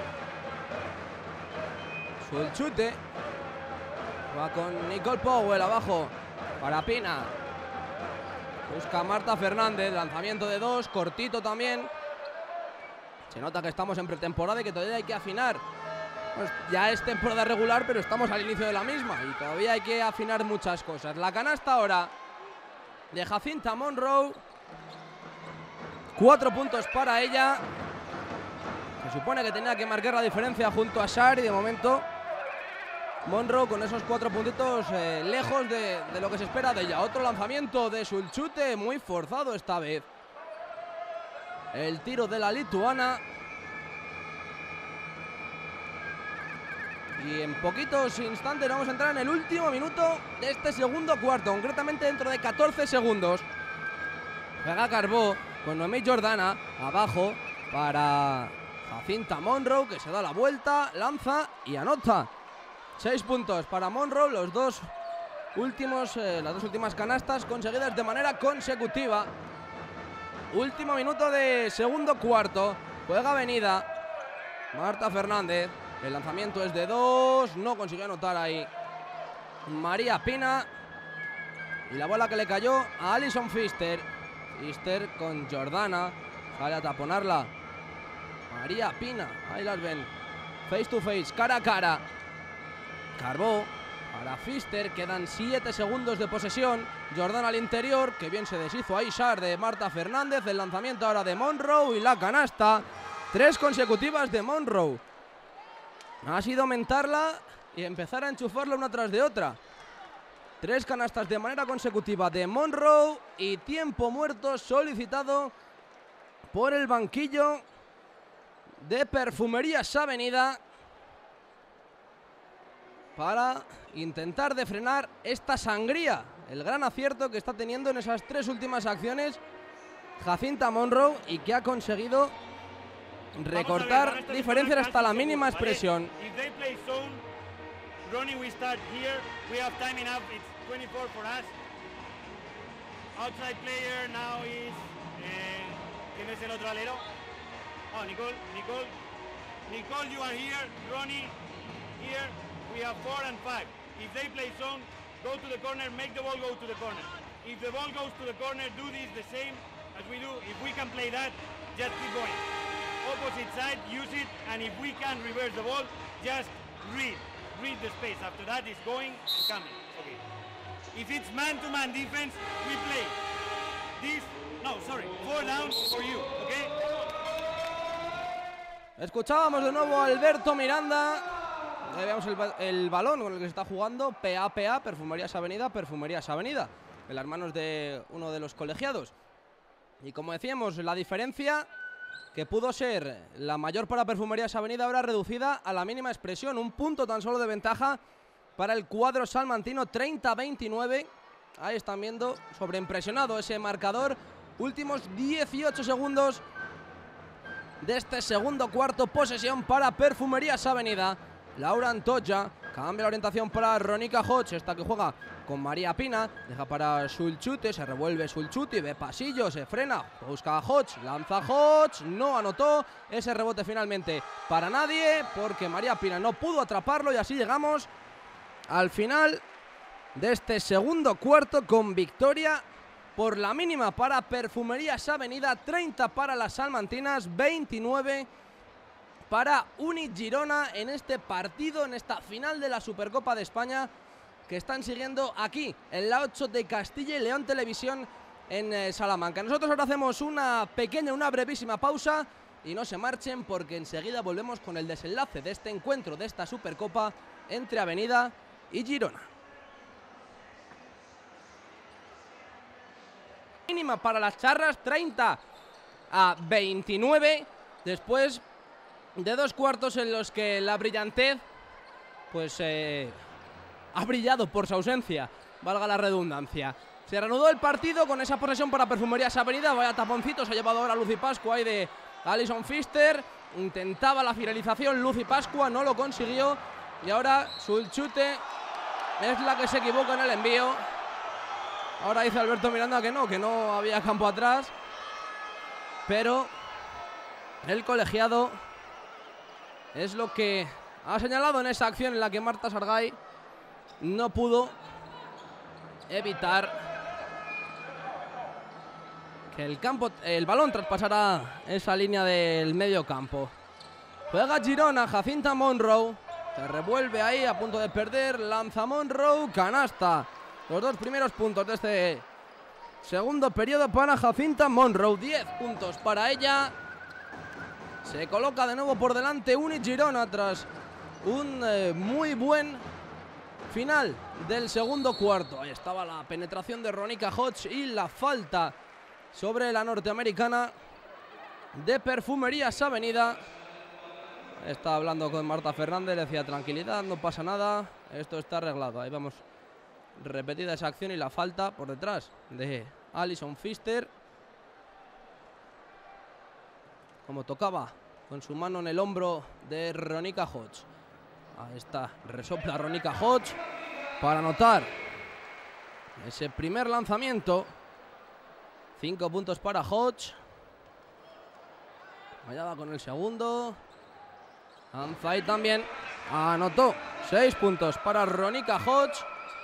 Speaker 1: Sulchute va con Nicole Powell abajo para Pina. Busca Marta Fernández, lanzamiento de dos, cortito también. Se nota que estamos en pretemporada y que todavía hay que afinar. Pues ya es temporada regular, pero estamos al inicio de la misma y todavía hay que afinar muchas cosas. La canasta ahora de Jacinta Monroe. Cuatro puntos para ella. Se supone que tenía que marcar la diferencia junto a Shar y de momento Monroe con esos cuatro puntitos eh, lejos de, de lo que se espera de ella. Otro lanzamiento de Sulchute, muy forzado esta vez. El tiro de la lituana. Y en poquitos instantes vamos a entrar en el último minuto de este segundo cuarto, concretamente dentro de catorce segundos. Juega Carbó con Noemí Jordana abajo para Jacinta Monroe, que se da la vuelta, lanza y anota. Seis puntos para Monroe, los dos últimos, eh, las dos últimas canastas conseguidas de manera consecutiva. Último minuto de segundo cuarto. Juega Avenida. Marta Fernández. El lanzamiento es de dos. No consiguió anotar ahí María Pina. Y la bola que le cayó a Alison Pfister. Pfister con Jordana. Sale a taponarla María Pina. Ahí las ven. Face to face, cara a cara. Carbó para Pfister. Quedan siete segundos de posesión. Jordana al interior. Que bien se deshizo ahí Shar de Marta Fernández. El lanzamiento ahora de Monroe. Y la canasta. Tres consecutivas de Monroe. Ha sido aumentarla y empezar a enchufarla una tras de otra. Tres canastas de manera consecutiva de Monroe. Y tiempo muerto solicitado por el banquillo de Perfumerías Avenida para intentar de frenar esta sangría. El gran acierto que está teniendo en esas tres últimas acciones Jacinta Monroe y que ha conseguido recortar ver, diferencias hasta la mínima expresión.
Speaker 2: Ronnie, we start here. We have time enough. It's twenty-four for us. Outside player now is uh, ¿Quién es el otro alero? Oh, Nicole, Nicole. Nicole, you are here. Ronnie, here. We have four and five. If they play zone, go to the corner, make the ball go to the corner. If the ball goes to the corner, do this the same as we do. If we can play that, just keep going. Opposite side, use it, and if we can reverse the ball, just read. Read the space. After that, it's going and coming. Okay. If it's man-to-man defense, we play this. No, sorry, four down for you, okay?
Speaker 1: Escuchábamos de nuevo a Alberto Miranda. Ahí vemos el, el balón con el que se está jugando. P A P A, Perfumerías Avenida, Perfumerías Avenida, en las manos de uno de los colegiados. Y como decíamos, la diferencia que pudo ser la mayor para Perfumerías Avenida ahora reducida a la mínima expresión. Un punto tan solo de ventaja para el cuadro salmantino, treinta a veintinueve. Ahí están viendo, sobreimpresionado ese marcador. Últimos dieciocho segundos de este segundo cuarto, posesión para Perfumerías Avenida. Laura Antoya cambia la orientación para Ronica Hodge, esta que juega con María Pina, deja para Sulchuti, se revuelve Sulchuti, ve pasillo, se frena, busca a Hodge, lanza Hodge, no anotó ese rebote finalmente para nadie, porque María Pina no pudo atraparlo, y así llegamos al final de este segundo cuarto con victoria por la mínima para Perfumerías Avenida, treinta para las salmantinas, veintinueve para Uni Girona en este partido, en esta final de la Supercopa de España que están siguiendo aquí en la ocho de Castilla y León Televisión en eh, Salamanca. Nosotros ahora hacemos una pequeña, una brevísima pausa y no se marchen porque enseguida volvemos con el desenlace de este encuentro, de esta Supercopa entre Avenida y Girona. Mínima para las charras, treinta a veintinueve, después de dos cuartos en los que la brillantez pues eh, ha brillado por su ausencia, valga la redundancia. Se reanudó el partido con esa posesión para Perfumerías Avenida. Vaya taponcito se ha llevado ahora Lucy Pascua ahí de Alison Pfister. Intentaba la finalización Lucy Pascua, no lo consiguió, y ahora Sulchute es la que se equivoca en el envío. Ahora dice Alberto Miranda que no, que no había campo atrás, pero el colegiado es lo que ha señalado en esa acción en la que Marta Sargay no pudo evitar que el campo, el balón traspasara esa línea del medio campo. Juega Girona, Jacinta Monroe, se revuelve ahí a punto de perder, lanza Monroe, canasta. Los dos primeros puntos de este segundo periodo para Jacinta Monroe, diez puntos para ella. Se coloca de nuevo por delante Uni Girona tras un eh, muy buen final del segundo cuarto. Ahí estaba la penetración de Ronica Hodge y la falta sobre la norteamericana de Perfumerías Avenida. Está hablando con Marta Fernández, le decía tranquilidad, no pasa nada, esto está arreglado. Ahí vamos, repetida esa acción y la falta por detrás de Alison Pfister. Como tocaba con su mano en el hombro de Ronica Hodge. Ahí está, resopla Ronica Hodge para anotar ese primer lanzamiento. Cinco puntos para Hodge. Allá va con el segundo. Anzai también anotó. Seis puntos para Ronica Hodge.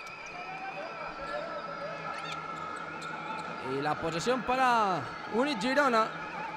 Speaker 1: Y la posesión para Uni Girona.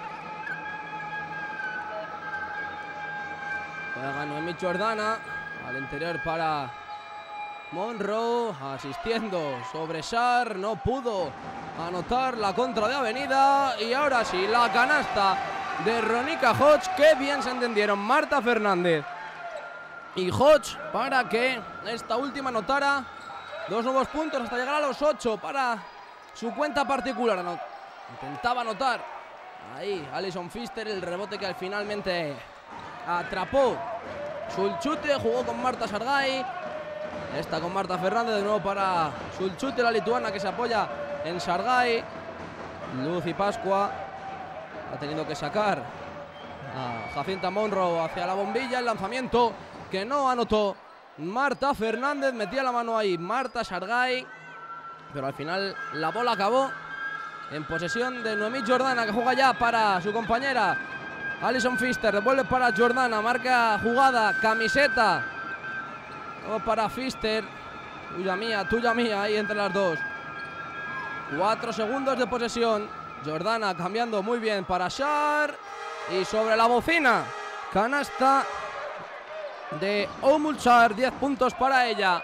Speaker 1: Juega Noemí Jordana al interior para Monroe, asistiendo sobre Shar, no pudo anotar la contra de Avenida. Y ahora sí, la canasta de Ronica Hodge, que bien se entendieron Marta Fernández y Hodge para que esta última anotara dos nuevos puntos hasta llegar a los ocho para su cuenta particular. No, intentaba anotar ahí Alison Pfister, el rebote que al finalmente atrapó Sulchute, jugó con Marta Sargay, esta con Marta Fernández, de nuevo para Sulchute, la lituana que se apoya en Sargay. Lucy Pascua ha tenido que sacar a Jacinta Monroe hacia la bombilla, el lanzamiento que no anotó Marta Fernández, metía la mano ahí Marta Sargay, pero al final la bola acabó en posesión de Noemí Jordana, que juega ya para su compañera Alison Pfister. Devuelve para Jordana, marca jugada, camiseta. Todo para Pfister. Tuya mía, tuya mía, ahí entre las dos. Cuatro segundos de posesión. Jordana cambiando muy bien para Shar. Y sobre la bocina, canasta de Omul Shar, diez puntos para ella.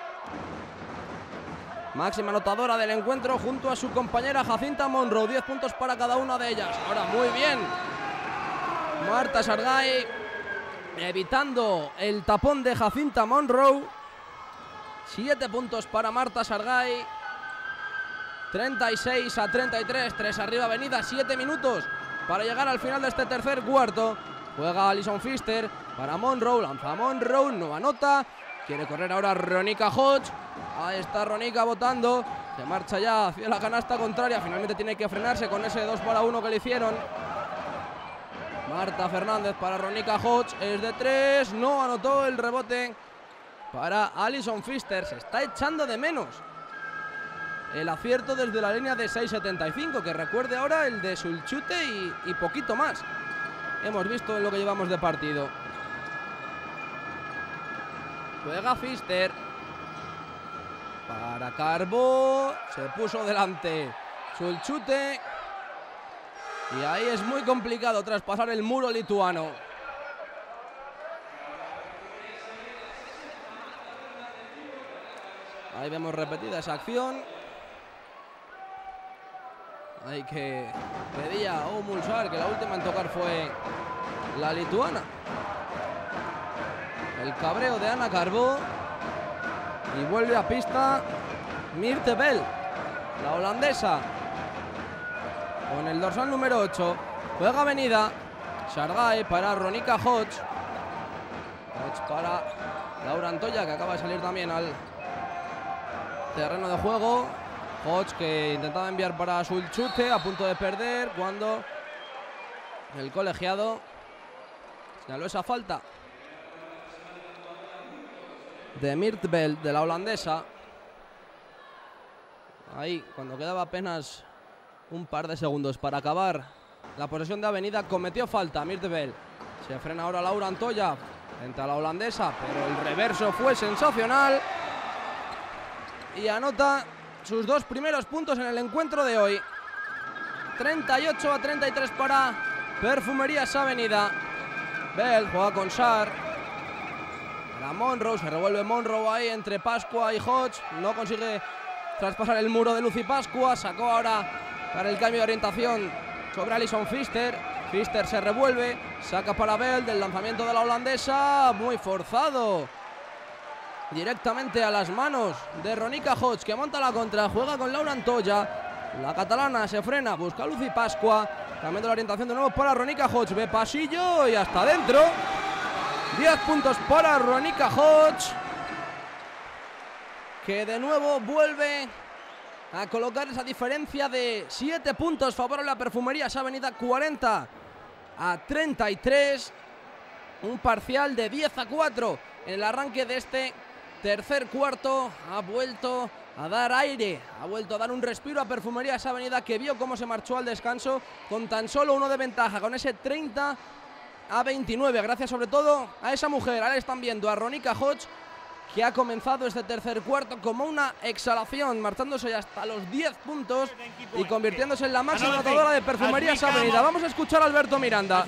Speaker 1: Máxima anotadora del encuentro junto a su compañera Jacinta Monroe, diez puntos para cada una de ellas. Ahora muy bien Marta Sargay, evitando el tapón de Jacinta Monroe. siete puntos para Marta Sargay. treinta y seis a treinta y tres, tres arriba Avenida, siete minutos para llegar al final de este tercer cuarto. Juega Alison Pfister para Monroe, lanza Monroe, no anota. Quiere correr ahora Ronica Hodge. Ahí está Ronica botando. Se marcha ya hacia la canasta contraria. Finalmente tiene que frenarse con ese dos para uno que le hicieron. Marta Fernández para Ronica Hodge. Es de tres. No anotó. El rebote para Alison Pfister. Se está echando de menos el acierto desde la línea de seis setenta y cinco. Que recuerde ahora el de Sulchute y, y poquito más. Hemos visto en lo que llevamos de partido. Juega Pfister para Carbó. Se puso delante Sulchute. Y ahí es muy complicado traspasar el muro lituano. Ahí vemos repetida esa acción. Hay que pedía Omul Shar, que la última en tocar fue la lituana. El cabreo de Ana Carbó. Y vuelve a pista Mirte Bell, la holandesa, con el dorsal número ocho. Juega Avenida. Sargay para Ronica Hodge. Hodge para Laura Antoya, que acaba de salir también al terreno de juego. Hodge, que intentaba enviar para Sulchute, a punto de perder cuando el colegiado señaló esa falta de Mirte Bell, de la holandesa. Ahí, cuando quedaba apenas un par de segundos para acabar la posesión de Avenida, cometió falta Mirte Bell. Se frena ahora Laura Antoya frente a la holandesa, pero el reverso fue sensacional y anota sus dos primeros puntos en el encuentro de hoy. treinta y ocho a treinta y tres para Perfumerías Avenida. Bell juega con Shar. Para Monroe, se revuelve Monroe ahí entre Pascua y Hodge. No consigue traspasar el muro de Lucy Pascua. Sacó ahora para el cambio de orientación sobre Alison Pfister. Pfister se revuelve, saca para Bell del lanzamiento de la holandesa. Muy forzado. Directamente a las manos de Ronica Hodge, que monta la contra. Juega con Laura Antoya. La catalana se frena, busca a Lucy Pascua. Cambiando la orientación de nuevo para Ronica Hodge. Ve pasillo y hasta adentro. diez puntos para Ronica Hodge, que de nuevo vuelve a colocar esa diferencia de siete puntos favorable a Perfumerías Avenida. Cuarenta a treinta y tres. Un parcial de diez a cuatro en el arranque de este tercer cuarto. Ha vuelto a dar aire, ha vuelto a dar un respiro a Perfumerías Avenida, que vio cómo se marchó al descanso con tan solo uno de ventaja, con ese treinta a veintinueve, gracias sobre todo a esa mujer. Ahora están viendo a Ronica Hodge, que ha comenzado este tercer cuarto como una exhalación, marchándose ya hasta los diez puntos y convirtiéndose en la máxima anotadora de Perfumerías Avenida. Vamos a escuchar a Alberto Miranda.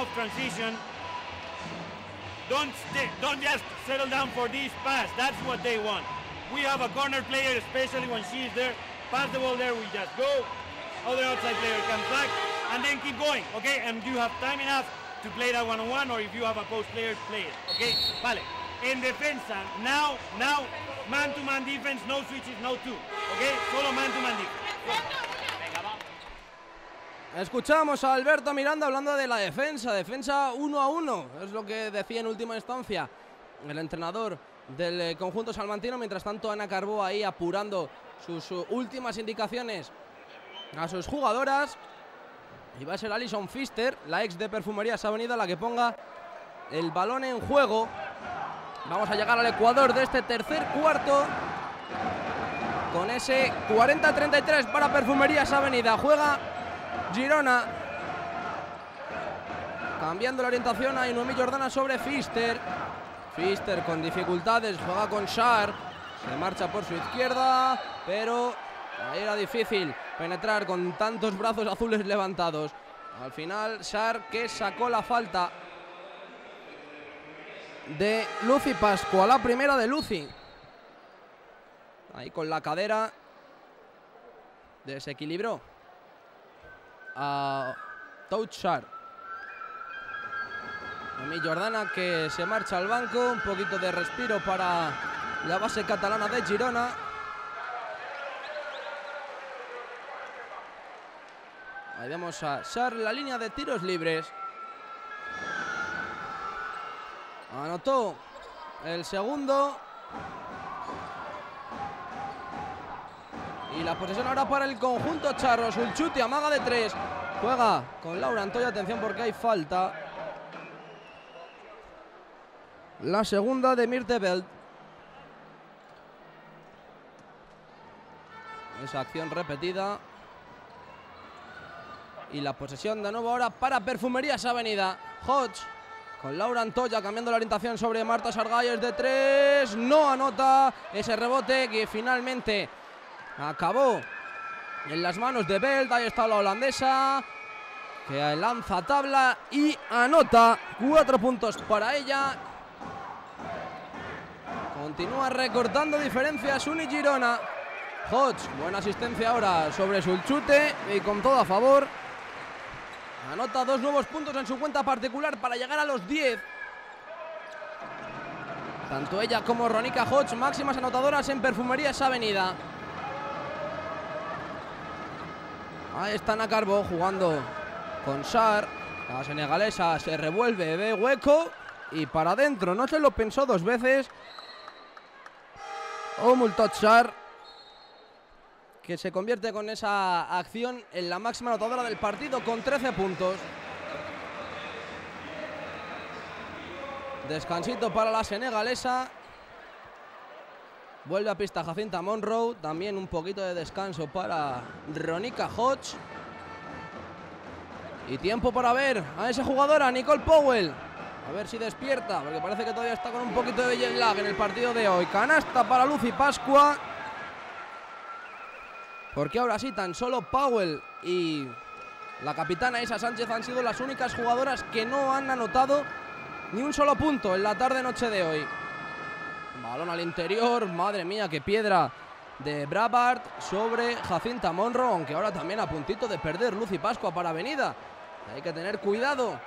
Speaker 2: Don't, stay, don't just settle down for this pass. That's what they want. We have a corner player, especially when she is there. Pass the ball there, we just go. Other outside player comes back, and then keep going, okay? And you have time enough to play that one-on-one, or if you have a post player, play it, okay? Vale. En defensa, now, now, man-to-man defense, no switches, no two, okay? Solo man-to-man defense.
Speaker 1: Escuchamos a Alberto Miranda hablando de la defensa, defensa uno a uno, es lo que decía en última instancia el entrenador del conjunto salmantino. Mientras tanto, Ana Carbó ahí apurando sus últimas indicaciones a sus jugadoras. Y va a ser Alison Pfister, la ex de Perfumerías Avenida, la que ponga el balón en juego. Vamos a llegar al ecuador de este tercer cuarto con ese cuarenta a treinta y tres para Perfumerías Avenida. Juega Girona, cambiando la orientación a Noemí Jordana sobre Pfister. Pfister con dificultades, juega con Shar, se marcha por su izquierda, pero ahí era difícil penetrar con tantos brazos azules levantados. Al final Shar, que sacó la falta de Lucy Pascua, la primera de Lucy. Ahí con la cadera desequilibró a Touch Shar. Noemí Jordana, que se marcha al banco, un poquito de respiro para la base catalana de Girona. Ahí vemos a Shar en la línea de tiros libres. Anotó el segundo. Y la posesión ahora para el conjunto charro. Sulchuti, amaga de tres. Juega con Laura Antoya. Atención porque hay falta. La segunda de Mirte Belt. Esa acción repetida. Y la posesión de nuevo ahora para Perfumerías Avenida. Hodge con Laura Antoya cambiando la orientación sobre Marta Sargalles de tres. No anota ese rebote que finalmente acabó en las manos de Belt. Ahí está la holandesa, que lanza tabla y anota. Cuatro puntos para ella. Continúa recortando diferencias Uni Girona. Hodge, buena asistencia ahora sobre Sulchute y con todo a favor. Anota dos nuevos puntos en su cuenta particular para llegar a los diez. Tanto ella como Ronica Hodge, máximas anotadoras en Perfumerías Avenida. Ahí está Ana Carbó jugando con Shar. La senegalesa se revuelve, ve hueco y para adentro. No se lo pensó dos veces. Omultot Shar, que se convierte con esa acción en la máxima anotadora del partido con trece puntos. Descansito para la senegalesa. Vuelve a pista Jacinta Monroe. También un poquito de descanso para Ronica Hodge. Y tiempo para ver a esa jugadora, Nicole Powell. A ver si despierta, porque parece que todavía está con un poquito de jet lag en el partido de hoy. Canasta para Lucy Pascua. Porque ahora sí, tan solo Powell y la capitana Isa Sánchez han sido las únicas jugadoras que no han anotado ni un solo punto en la tarde-noche de hoy. Balón al interior, madre mía, qué piedra de Brabart sobre Jacinta Monroe, aunque ahora también a puntito de perder Lucy Pascua para Avenida. Hay que tener cuidado.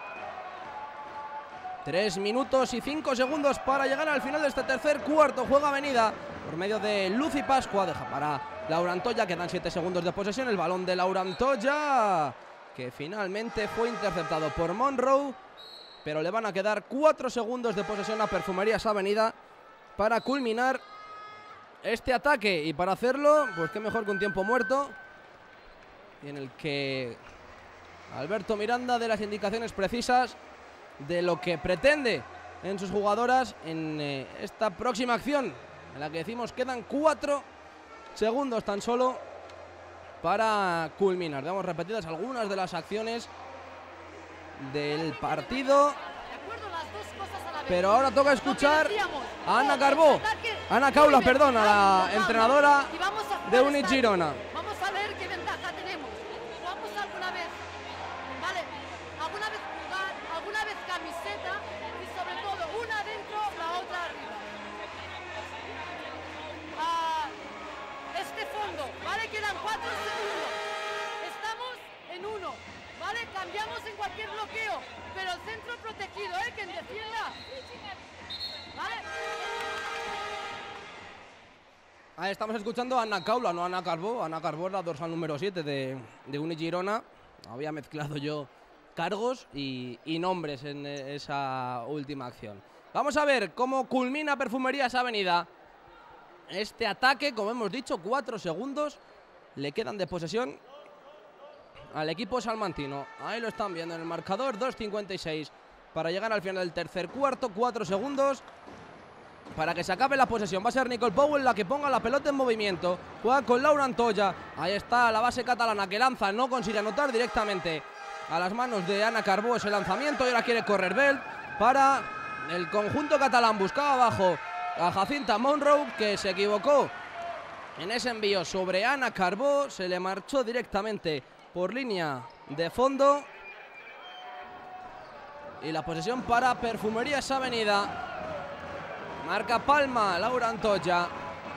Speaker 1: Tres minutos y cinco segundos para llegar al final de este tercer cuarto. Juega Avenida por medio de Lucy Pascua. Deja para Laura Antoya, quedan siete segundos de posesión. El balón de Laura Antoya, que finalmente fue interceptado por Monroe. Pero le van a quedar cuatro segundos de posesión a Perfumerías Avenida para culminar este ataque. Y para hacerlo, pues qué mejor que un tiempo muerto, y en el que Alberto Miranda dé las indicaciones precisas de lo que pretende en sus jugadoras en eh, esta próxima acción, en la que decimos quedan cuatro segundos tan solo para culminar. Veamos repetidas algunas de las acciones del partido. Pero ahora toca escuchar a Ana Carbó, Ana Caula, perdón, a la entrenadora de Uni Girona.
Speaker 3: Vamos a ver qué ventaja tenemos. Vamos alguna vez, vale, alguna vez jugar, alguna vez camiseta y sobre todo una dentro, la otra arriba. Ah, este fondo, vale, quedan cuatro segundos. Estamos en uno, vale, cambiamos en cualquier bloqueo, pero el centro protegido, eh, que defienda. Vale.
Speaker 1: Ahí estamos escuchando a Ana Caula, no a Ana Carbó. Ana Carbó es la dorsal número siete de, de Uni Girona. Había mezclado yo cargos y, y nombres en esa última acción. Vamos a ver cómo culmina Perfumerías Avenida este ataque. Como hemos dicho, cuatro segundos le quedan de posesión al equipo salmantino. Ahí lo están viendo en el marcador, dos cincuenta y seis para llegar al final del tercer cuarto. Cuatro segundos para que se acabe la posesión. Va a ser Nicole Powell la que ponga la pelota en movimiento. Juega con Laura Antoya. Ahí está la base catalana que lanza, no consigue anotar directamente a las manos de Ana Carbó ese lanzamiento. Y ahora quiere correr Belt para el conjunto catalán. Buscaba abajo a Jacinta Monroe, que se equivocó en ese envío sobre Ana Carbó. Se le marchó directamente por línea de fondo. Y la posesión para Perfumerías Avenida. Marca palma Laura Antoya.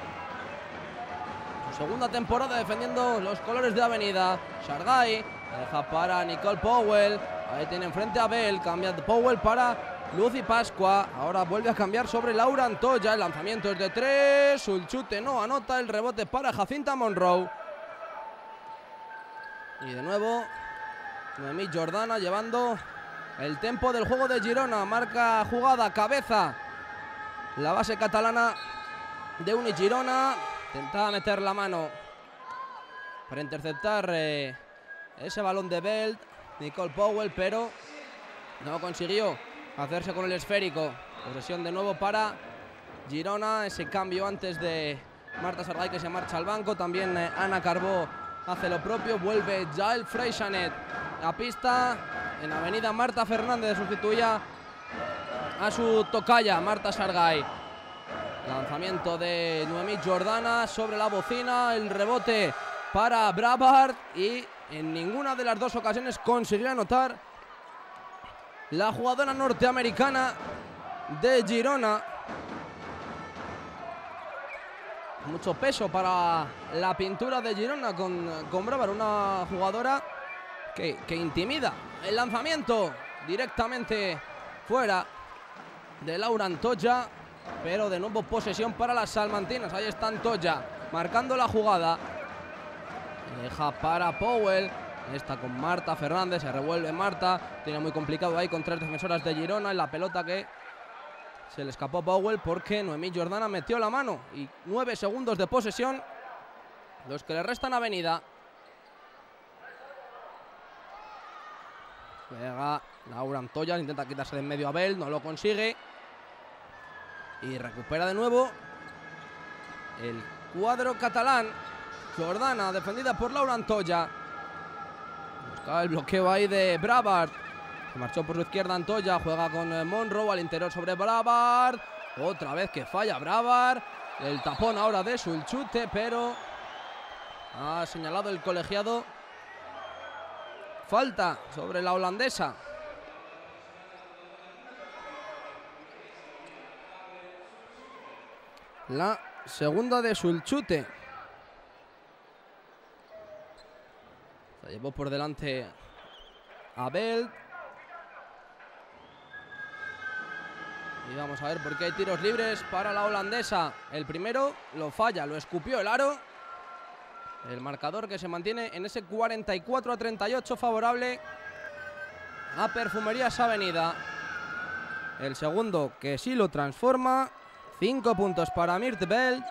Speaker 1: Su segunda temporada defendiendo los colores de Avenida. Shargai deja para Nicole Powell. Ahí tiene enfrente a Bell. Cambia Powell para Lucy Pascua. Ahora vuelve a cambiar sobre Laura Antoya. El lanzamiento es de tres. El chute no anota. El rebote para Jacinta Monroe. Y de nuevo Noemí Jordana llevando el tempo del juego de Girona. Marca jugada, cabeza la base catalana de Uni Girona. Intentaba meter la mano para interceptar eh, ese balón de Belt, Nicole Powell, pero no consiguió hacerse con el esférico. Posesión de nuevo para Girona. Ese cambio antes de Marta Shargai, que se marcha al banco. También eh, Ana Carbó hace lo propio. Vuelve Jael Freixanet a pista. En Avenida Marta Fernández sustituía a su tocaya Marta Shargai. Lanzamiento de Noemí Jordana sobre la bocina. El rebote para Brabart. Y en ninguna de las dos ocasiones consiguió anotar la jugadora norteamericana de Girona. Mucho peso para la pintura de Girona con, con Brabart, una jugadora que, que intimida. El lanzamiento directamente fuera de Laura Antoya, pero de nuevo posesión para las salmantinas. Ahí está Antoya marcando la jugada. Deja para Powell. Está con Marta Fernández, se revuelve Marta. Tiene muy complicado ahí con tres defensoras de Girona. En la pelota que se le escapó a Powell porque Noemí Jordana metió la mano. Y nueve segundos de posesión los que le restan a Avenida. Juega Laura Antoya, intenta quitarse de en medio a Bell, no lo consigue. Y recupera de nuevo el cuadro catalán. Jordana, defendida por Laura Antoya. Buscaba el bloqueo ahí de Brabart. Se marchó por su izquierda Antoya, juega con Monroe al interior sobre Brabart. Otra vez que falla Brabart. El tapón ahora de Sulchute, pero ha señalado el colegiado falta sobre la holandesa. La segunda de Sulchute. Se llevó por delante a Bell. Y vamos a ver por qué hay tiros libres para la holandesa. El primero lo falla, lo escupió el aro. El marcador que se mantiene en ese cuarenta y cuatro a treinta y ocho favorable a Perfumerías Avenida. El segundo que sí lo transforma. Cinco puntos para Mirth Bell.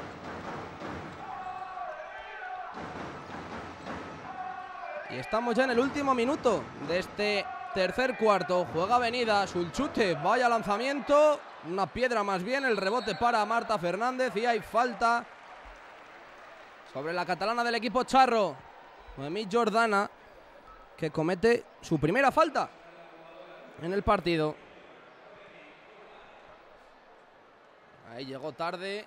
Speaker 1: Y estamos ya en el último minuto de este tercer cuarto. Juega Avenida, Sulchute, vaya lanzamiento. Una piedra más bien, el rebote para Marta Fernández. Y hay falta sobre la catalana del equipo charro. Noemí Jordana, que comete su primera falta en el partido. Ahí llegó tarde.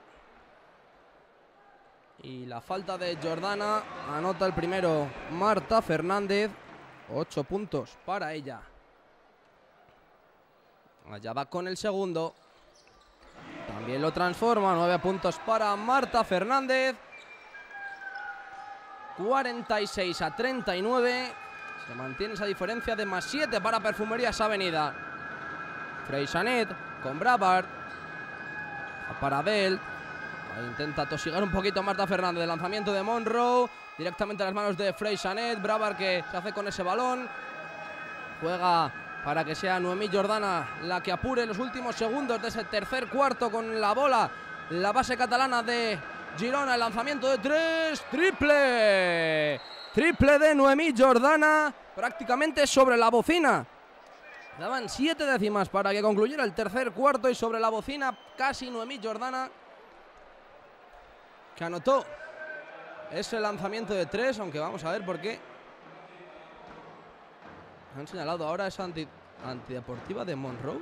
Speaker 1: Y la falta de Jordana. Anota el primero Marta Fernández. Ocho puntos para ella. Allá va con el segundo. También lo transforma. Nueve puntos para Marta Fernández. cuarenta y seis a treinta y nueve. Se mantiene esa diferencia de más siete para Perfumerías Avenida. Freixanet con Brabart. Para Bell. Ahí intenta tosigar un poquito Marta Fernández. El lanzamiento de Monroe. Directamente a las manos de Freixanet. Brabart que se hace con ese balón. Juega para que sea Noemí Jordana la que apure los últimos segundos de ese tercer cuarto con la bola. La base catalana de Girona. El lanzamiento de tres. Triple. Triple de Noemí Jordana. Prácticamente sobre la bocina Daban siete décimas para que concluyera el tercer cuarto y sobre la bocina casi Noemí Jordana, que anotó ese lanzamiento de tres, aunque vamos a ver por qué han señalado ahora esa anti, antideportiva de Monroe.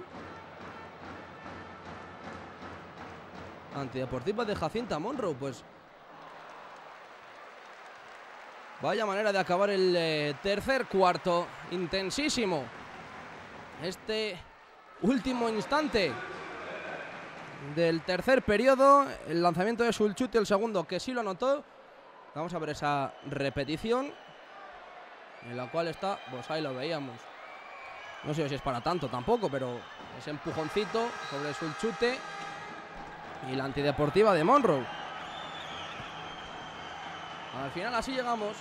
Speaker 1: Antideportiva de Jacinta Monroe, pues vaya manera de acabar el eh, tercer cuarto, intensísimo. Este último instante del tercer periodo, el lanzamiento de Sulchuti, el segundo, que sí lo anotó. Vamos a ver esa repetición, en la cual está, pues ahí lo veíamos. No sé si es para tanto tampoco, pero ese empujoncito sobre Sulchute y la antideportiva de Monroe. Al final así llegamos.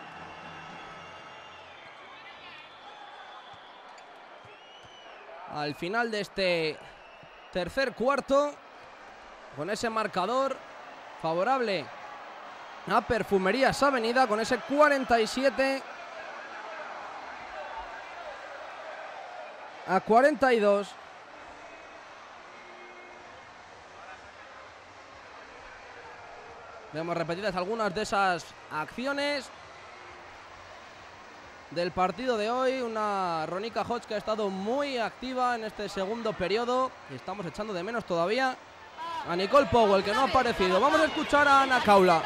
Speaker 1: Al final de este tercer cuarto, con ese marcador favorable a Perfumerías Avenida, con ese cuarenta y siete a cuarenta y dos. Vemos repetidas algunas de esas acciones del partido de hoy. Una Ronica Hodge que ha estado muy activa en este segundo periodo. Y estamos echando de menos todavía a Nicole Powell, que no ha aparecido. Vamos a escuchar a Ana Caula.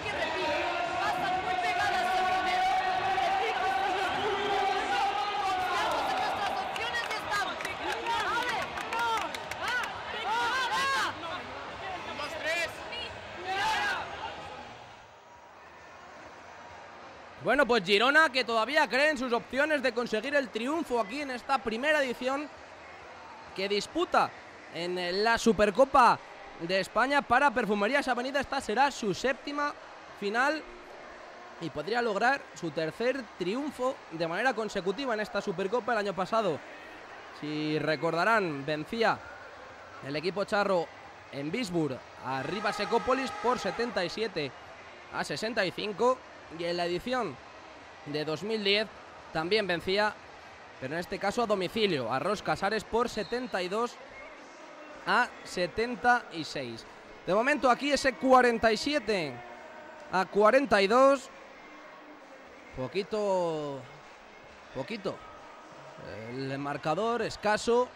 Speaker 1: Bueno, pues Girona, que todavía cree en sus opciones de conseguir el triunfo aquí en esta primera edición que disputa en la Supercopa de España para Perfumerías Avenida. Esta será su séptima final y podría lograr su tercer triunfo de manera consecutiva en esta Supercopa. El año pasado, si recordarán, vencía el equipo charro en Bisburg a Rivas Ecópolis por setenta y siete a sesenta y cinco. Y en la edición de dos mil diez también vencía, pero en este caso a domicilio, a Ros Casares por setenta y dos a setenta y seis. De momento aquí ese cuarenta y siete a cuarenta y dos. Poquito, poquito. El marcador escaso.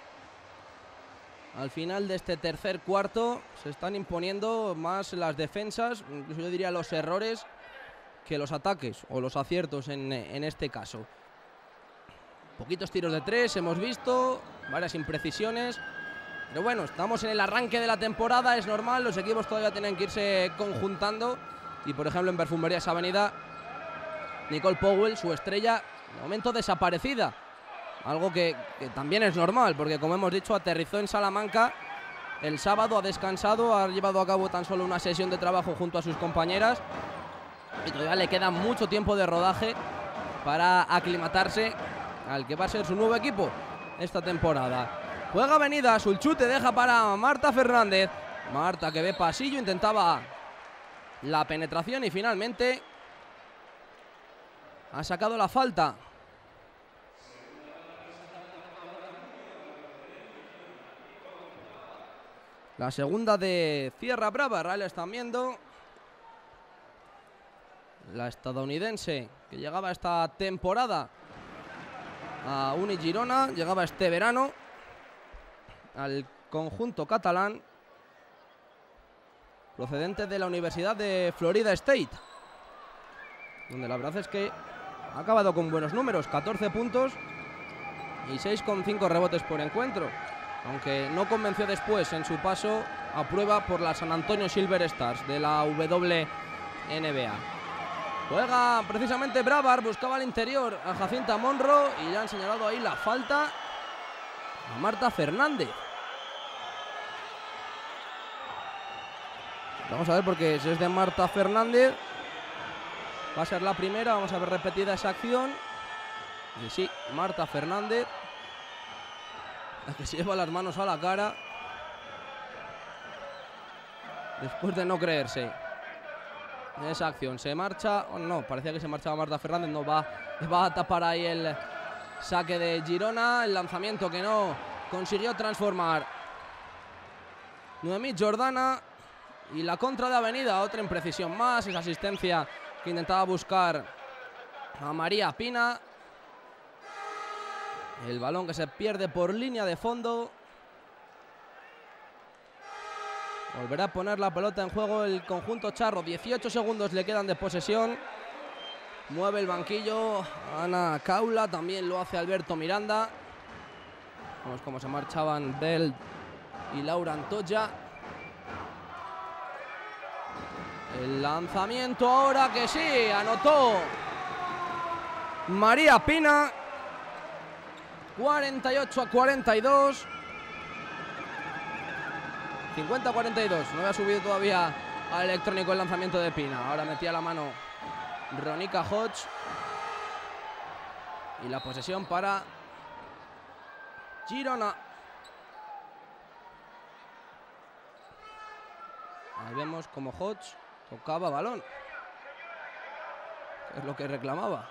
Speaker 1: Al final de este tercer cuarto se están imponiendo más las defensas, incluso yo diría los errores, que los ataques o los aciertos en, en este caso. Poquitos tiros de tres hemos visto, varias imprecisiones, pero bueno, estamos en el arranque de la temporada, es normal, los equipos todavía tienen que irse conjuntando y por ejemplo en Perfumerías Avenida, Nicole Powell, su estrella, de momento desaparecida, algo que, que también es normal, porque como hemos dicho, aterrizó en Salamanca el sábado, ha descansado, ha llevado a cabo tan solo una sesión de trabajo junto a sus compañeras y todavía le queda mucho tiempo de rodaje para aclimatarse al que va a ser su nuevo equipo esta temporada. Juega Avenida, Sulchute deja para Marta Fernández. Marta, que ve pasillo, intentaba la penetración y finalmente ha sacado la falta. La segunda de Sierra Brava, ahora la están viendo. La estadounidense que llegaba esta temporada a Uni Girona, llegaba este verano al conjunto catalán, procedente de la Universidad de Florida State, donde la verdad es que ha acabado con buenos números, catorce puntos y seis coma cinco rebotes por encuentro, aunque no convenció después en su paso a prueba por la San Antonio Silver Stars de la W N B A. Juega precisamente Bravar, buscaba al interior a Jacinta Monroe y ya han señalado ahí la falta a Marta Fernández. Vamos a ver, porque si es de Marta Fernández va a ser la primera, vamos a ver repetida esa acción. Y sí, Marta Fernández, la que se lleva las manos a la cara después de no creerse esa acción. Se marcha, oh no, parecía que se marchaba Marta Fernández, no va, va a tapar ahí el Saque de Girona, el lanzamiento que no consiguió transformar Noemí Jordana. Y la contra de Avenida, otra imprecisión más, esa asistencia que intentaba buscar a María Pina. El balón que se pierde por línea de fondo. Volverá a poner la pelota en juego el conjunto charro. dieciocho segundos le quedan de posesión. Mueve el banquillo Ana Caula, también lo hace Alberto Miranda. Vemos cómo se marchaban Bell y Laura Antoya. El lanzamiento ahora que sí, anotó María Pina. cuarenta y ocho a cuarenta y dos. cincuenta a cuarenta y dos. No había subido todavía al electrónico el lanzamiento de Pina. Ahora metía la mano Ronica Hodge. Y la posesión para Girona. Ahí vemos como Hodge tocaba balón. Es lo que reclamaba.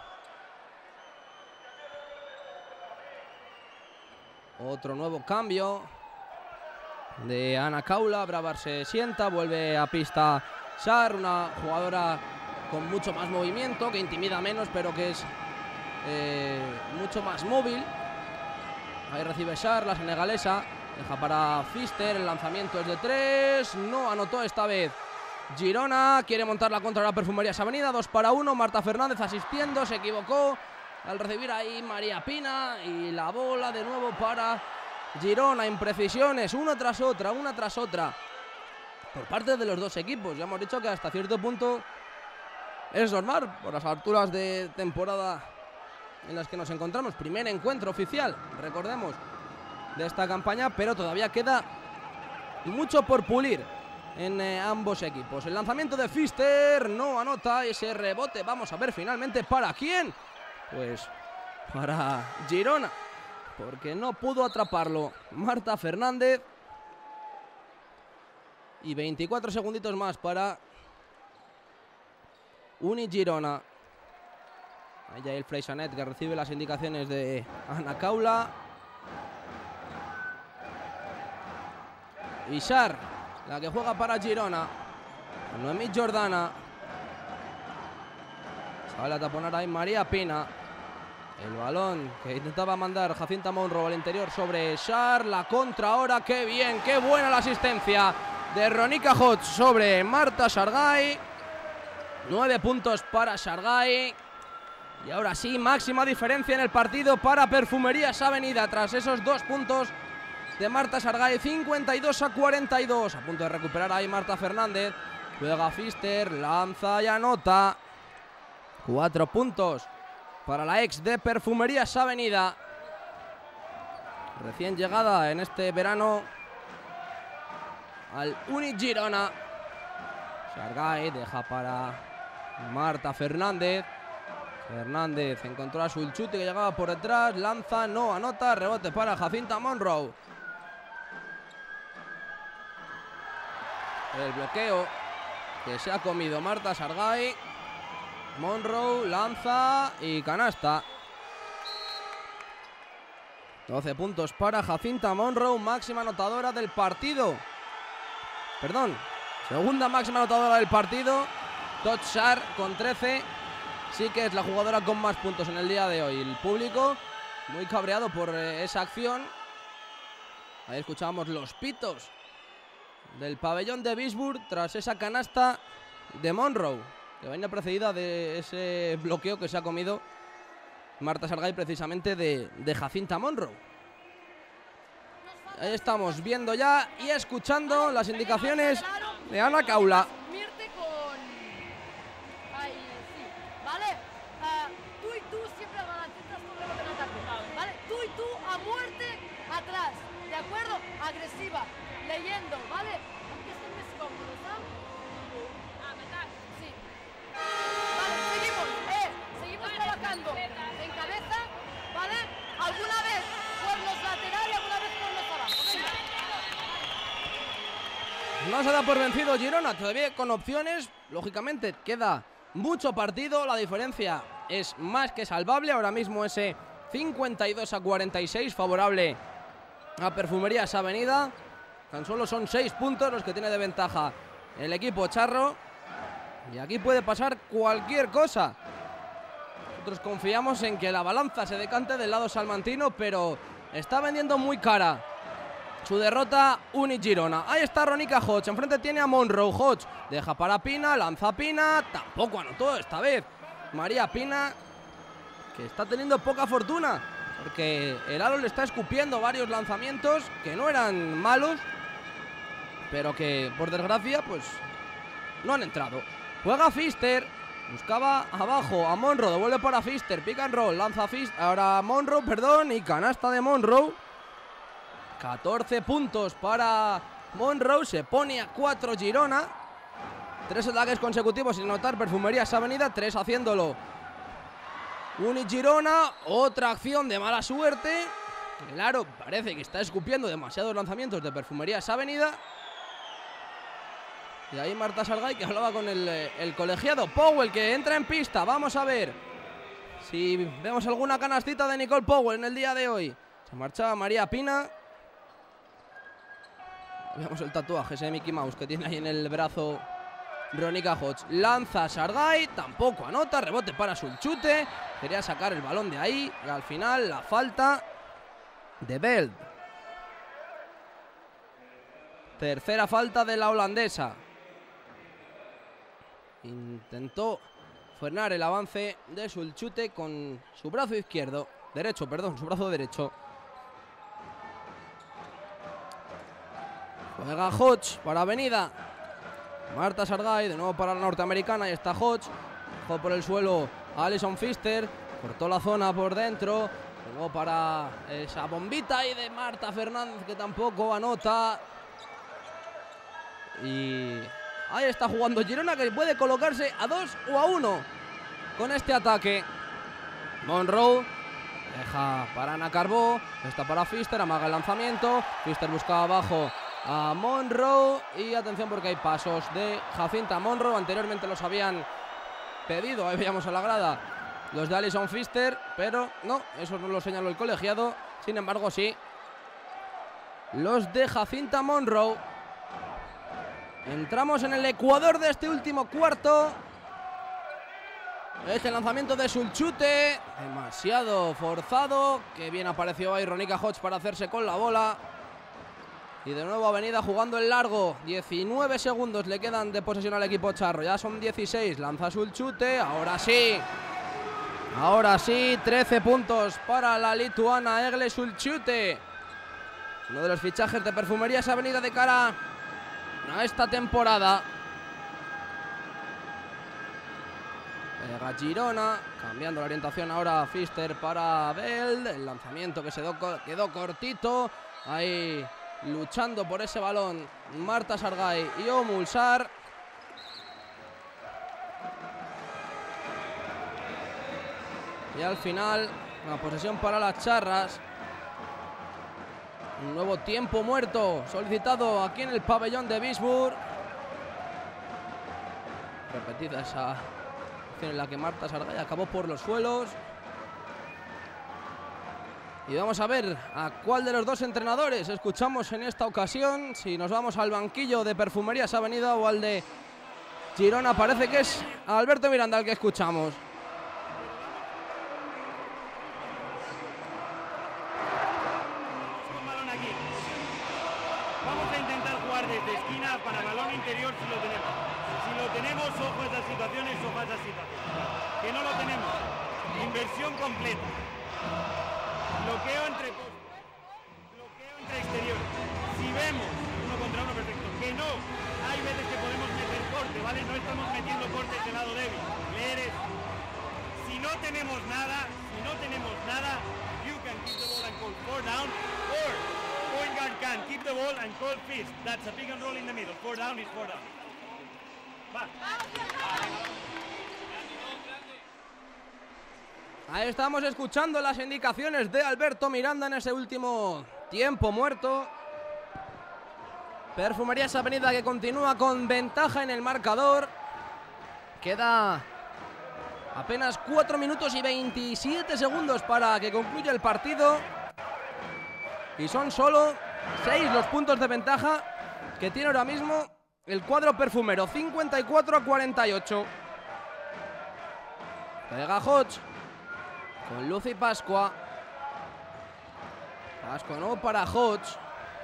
Speaker 1: Otro nuevo cambio de Ana Caula. Bravar se sienta, vuelve a pista Sar, una jugadora con mucho más movimiento, que intimida menos, pero que es eh, mucho más móvil. Ahí recibe Sar, la senegalesa, deja para Pfister, el lanzamiento es de tres, no anotó esta vez Girona. Quiere montar la contra de la Perfumerías Avenida, dos para uno, Marta Fernández asistiendo, se equivocó al recibir ahí María Pina, y la bola de nuevo para Girona. Imprecisiones, una tras otra, una tras otra, por parte de los dos equipos. Ya hemos dicho que hasta cierto punto es normal, por las alturas de temporada en las que nos encontramos. Primer encuentro oficial, recordemos, de esta campaña, pero todavía queda mucho por pulir en eh, ambos equipos. El lanzamiento de Pfister no anota ese rebote. Vamos a ver finalmente para quién. Pues para Girona, porque no pudo atraparlo Marta Fernández. Y veinticuatro segunditos más para Uni Girona. Allá el Freixanet, que recibe las indicaciones de Ana Caula. Y Sar, la que juega para Girona. Noemí Jordana. Sale a taponar ahí María Pina. El balón que intentaba mandar Jacinta Monroe al interior sobre Sar. La contra ahora, qué bien, qué buena la asistencia de Ronica Hodge sobre Marta Sargay. Nueve puntos para Sargay. Y ahora sí, máxima diferencia en el partido para Perfumerías Avenida tras esos dos puntos de Marta Sargay. Cincuenta y dos a cuarenta y dos. A punto de recuperar ahí Marta Fernández. Juega Pfister, lanza y anota. Cuatro puntos para la ex de Perfumerías Avenida. Recién llegada en este verano al Uni Girona. Sargay deja para Marta Fernández. Fernández encontró a Sulchuti, que llegaba por detrás. Lanza, no anota. Rebote para Jacinta Monroe. El bloqueo que se ha comido Marta Sargay. Monroe lanza y canasta. doce puntos para Jacinta Monroe, máxima anotadora del partido. Perdón, segunda máxima anotadora del partido. Todd Sar con trece. Sí que es la jugadora con más puntos en el día de hoy. El público muy cabreado por eh, esa acción. Ahí escuchábamos los pitos del pabellón de Bisburg tras esa canasta de Monroe, que venía precedida de ese bloqueo que se ha comido Marta Sargay precisamente de, de Jacinta Monroe. Ahí estamos viendo ya y escuchando las indicaciones de Ana Caula.
Speaker 3: Mirte con... Ay, sí, ¿vale? Uh, tú y tú siempre garantizas tu rebote en ataque, ¿vale? Tú y tú a muerte atrás, ¿de acuerdo? Agresiva, leyendo, ¿vale? Aunque estén más cómodos, ¿no? Ah, ¿verdad? Sí. Vale, seguimos, eh, seguimos trabajando en cabeza, ¿vale? Alguna vez por los laterales y alguna vez por los abajo, venga.
Speaker 1: No se da por vencido Girona, todavía con opciones. Lógicamente queda mucho partido, la diferencia es más que salvable. Ahora mismo ese cincuenta y dos a cuarenta y seis, favorable a Perfumerías Avenida. Tan solo son seis puntos los que tiene de ventaja el equipo charro. Y aquí puede pasar cualquier cosa. Nosotros confiamos en que la balanza se decante del lado salmantino, pero está vendiendo muy cara su derrota Uni Girona. Ahí está Ronica Hodge, enfrente tiene a Monroe. Hodge deja para Pina, lanza Pina, tampoco anotó esta vez María Pina, que está teniendo poca fortuna, porque el aro le está escupiendo varios lanzamientos que no eran malos, pero que por desgracia pues no han entrado. Juega Pfister, buscaba abajo a Monroe, devuelve para Pfister, pick and roll, lanza Pfister, ahora Monroe, perdón, y canasta de Monroe. catorce puntos para Monroe, se pone a cuatro Girona. Tres ataques consecutivos sin anotar Perfumerías Avenida, tres haciéndolo Uni Girona. Otra acción de mala suerte. El aro parece que está escupiendo demasiados lanzamientos de Perfumerías Avenida. Y ahí Marta Sargay, que hablaba con el, el colegiado. Powell, que entra en pista. Vamos a ver si vemos alguna canastita de Nicole Powell en el día de hoy. Se marchaba María Pina. Veamos el tatuaje ese de Mickey Mouse que tiene ahí en el brazo Ronica Hodge. Lanza Sargay, tampoco anota. Rebote para Sulchute. Quería sacar el balón de ahí. Y al final la falta de Beld. Tercera falta de la holandesa. Intentó frenar el avance de Sulchute con su brazo izquierdo. Derecho, perdón, su brazo derecho. Juega Hodge para Avenida. Marta Sargay, de nuevo para la norteamericana. Y está Hodge. Dejó por el suelo a Alison Pfister. Cortó la zona por dentro. Luego para esa bombita ahí de Marta Fernández, que tampoco anota. Y ahí está jugando Girona, que puede colocarse a dos o a uno con este ataque. Monroe deja para Ana Carbó. Está para Pfister, amaga el lanzamiento. Pfister buscaba abajo a Monroe. Y atención porque hay pasos de Jacinta Monroe. Anteriormente los habían pedido, ahí veíamos a la grada, los de Alison Pfister, pero no, eso no lo señaló el colegiado. Sin embargo sí, los de Jacinta Monroe. Entramos en el ecuador de este último cuarto. Este lanzamiento de Sulchute, demasiado forzado. Que bien apareció ahí Ronica Hodge para hacerse con la bola. Y de nuevo Avenida jugando el largo. diecinueve segundos le quedan de posesión al equipo charro. Ya son dieciséis. Lanza Sulchute. Ahora sí. Ahora sí. trece puntos para la lituana Egle Sulchute. Uno de los fichajes de Perfumerías Avenida de cara a esta temporada. Llega Girona, cambiando la orientación ahora a Pfister para Beld. El lanzamiento que se do, quedó cortito. Ahí luchando por ese balón Marta Sargay y Omulsar. Y al final, una posesión para las charras. Un nuevo tiempo muerto solicitado aquí en el pabellón de Bisburg. Repetida esa acción en la que Marta Sargay acabó por los suelos. Y vamos a ver a cuál de los dos entrenadores escuchamos en esta ocasión. Si nos vamos al banquillo de Perfumerías Avenida o al de Girona. Parece que es a Alberto Miranda el que escuchamos.
Speaker 2: Desde esquina para balón interior si lo tenemos. Si lo tenemos, ojo a esas situaciones, ojo a esas situaciones. Que no lo tenemos. Inversión completa. Bloqueo entre postes. Bloqueo entre exteriores. Si vemos uno contra uno, perfecto. Que no. Hay veces que podemos meter corte, ¿vale? No estamos metiendo corte del lado débil. Leer eso. Si no tenemos nada, si no tenemos nada, you can keep the ball and call four down or point guard can keep the ball and call fist. That's a pick and roll in the middle. Four down is four down. Va.
Speaker 1: Ahí estamos escuchando las indicaciones de Alberto Miranda en ese último tiempo muerto. Perfumerías Avenida que continúa con ventaja en el marcador. Queda Apenas cuatro minutos y veintisiete segundos para que concluya el partido. Y son solo seis los puntos de ventaja que tiene ahora mismo el cuadro perfumero. cincuenta y cuatro a cuarenta y ocho. Pega Hodge con Lucy Pascua. Pascua no para Hodge.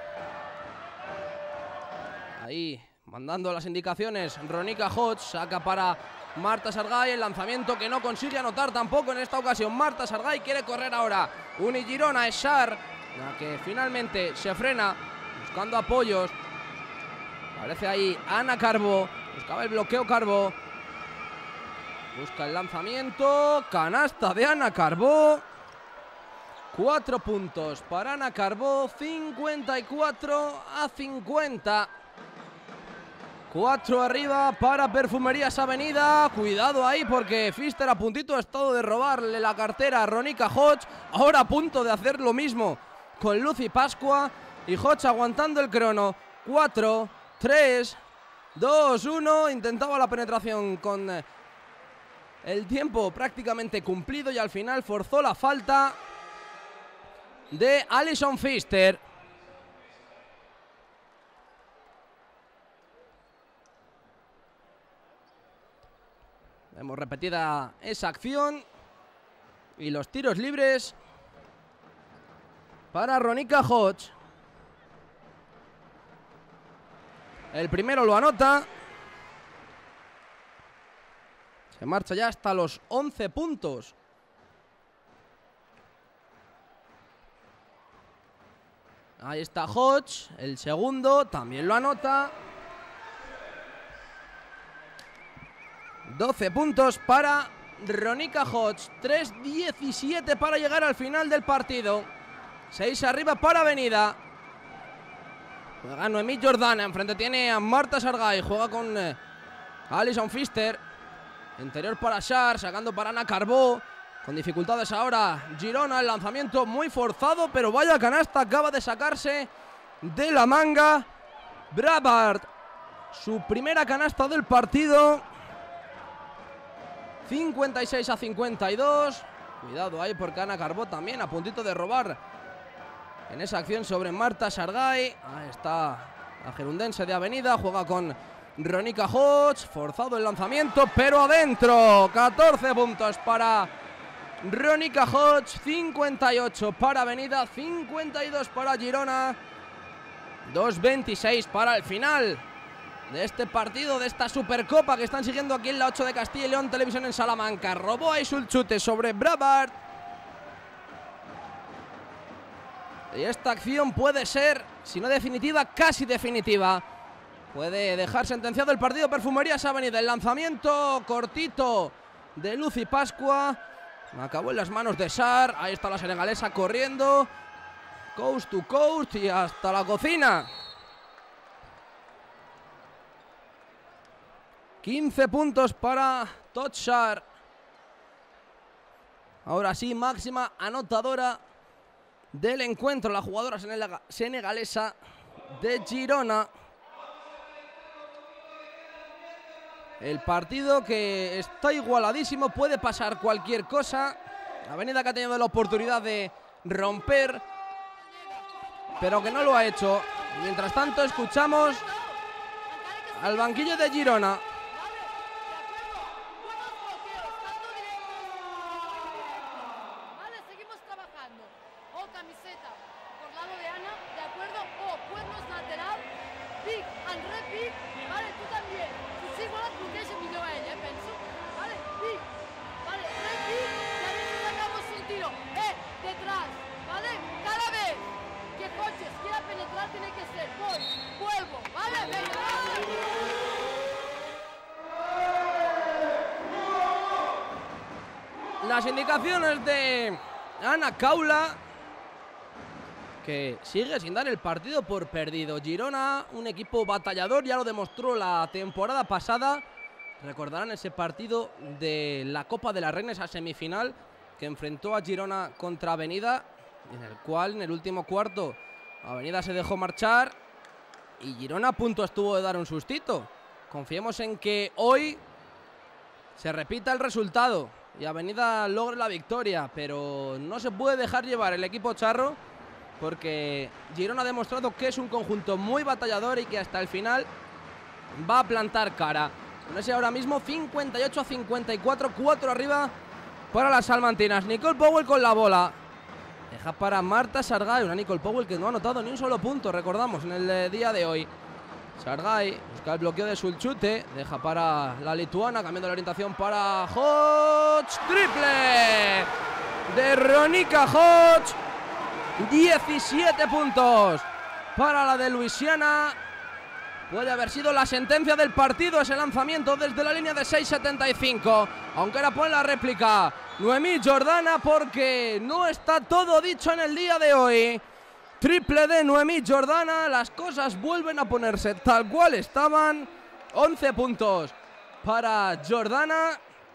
Speaker 1: Ahí mandando las indicaciones Ronica Hodge. Saca para Marta Sargay. El lanzamiento que no consigue anotar tampoco en esta ocasión. Marta Sargay quiere correr ahora. Unigirona es Shar, la que finalmente se frena buscando apoyos. Aparece ahí Ana Carbó. Buscaba el bloqueo Carbó. Busca el lanzamiento. Canasta de Ana Carbó. Cuatro puntos para Ana Carbó. cincuenta y cuatro a cincuenta. Cuatro arriba para Perfumerías Avenida. Cuidado ahí porque Pfister a puntito ha estado de robarle la cartera a Ronica Hodge. Ahora a punto de hacer lo mismo con Lucy Pascua. Y Hodge aguantando el crono. Cuatro, tres, dos, uno. Intentaba la penetración con el tiempo prácticamente cumplido y al final forzó la falta de Alison Pfister. Hemos repetida esa acción y los tiros libres para Ronica Hodge. El primero lo anota. Se marcha ya hasta los once puntos. Ahí está Hodge. El segundo también lo anota. doce puntos para Ronica Hodge. tres diecisiete para llegar al final del partido. seis arriba para Avenida. Juega Noemí Jordana. Enfrente tiene a Marta Sargay. Juega con eh, Alison Pfister. Interior para Shar, sacando para Ana Carbó. Con dificultades ahora Girona. El lanzamiento muy forzado, pero vaya canasta acaba de sacarse de la manga Brabart. Su primera canasta del partido. cincuenta y seis a cincuenta y dos. Cuidado ahí porque Ana Carbó también a puntito de robar en esa acción sobre Marta Sargay. Ahí está la gerundense de Avenida. Juega con Ronica Hodge. Forzado el lanzamiento, pero adentro. catorce puntos para Ronica Hodge. cincuenta y ocho para Avenida. cincuenta y dos para Girona. dos veintiséis para el final de este partido, de esta Supercopa que están siguiendo aquí en la ocho de Castilla y León Televisión en Salamanca. Robó ahí su chute sobre Brabart. Y esta acción puede ser, si no definitiva, casi definitiva. Puede dejar sentenciado el partido Perfumerías Avenida. El lanzamiento cortito de Lucy Pascua. Acabó en las manos de Shar. Ahí está la senegalesa corriendo. Coast to coast y hasta la cocina. quince puntos para Todd Shar. Ahora sí, máxima anotadora del encuentro, la jugadora senegalesa de Girona. El partido que está igualadísimo, puede pasar cualquier cosa. Avenida que ha tenido la oportunidad de romper, pero que no lo ha hecho. Mientras tanto escuchamos al banquillo de Girona. Las indicaciones de Ana Caula, que sigue sin dar el partido por perdido. Girona, un equipo batallador, ya lo demostró la temporada pasada. Recordarán ese partido de la Copa de la Reina, esa semifinal que enfrentó a Girona contra Avenida, en el cual en el último cuarto Avenida se dejó marchar y Girona a punto estuvo de dar un sustito. Confiemos en que hoy se repita el resultado. y Avenida logre la victoria, pero no se puede dejar llevar el equipo charro, porque Girona ha demostrado que es un conjunto muy batallador y que hasta el final va a plantar cara. Con ese ahora mismo cincuenta y ocho a cincuenta y cuatro, cuatro arriba para las salmantinas. Nicole Powell con la bola. Deja para Marta Sargay, una Nicole Powell que no ha anotado ni un solo punto, recordamos, en el eh, día de hoy. Sargay busca el bloqueo de Sulchute, deja para la lituana, cambiando la orientación para Hodge. Triple de Ronica Hodge. diecisiete puntos para la de Luisiana. Puede haber sido la sentencia del partido ese lanzamiento desde la línea de seis setenta y cinco. Aunque era por la réplica Noemí Jordana, porque no está todo dicho en el día de hoy. Triple de Noemí Jordana, las cosas vuelven a ponerse tal cual estaban. once puntos para Jordana.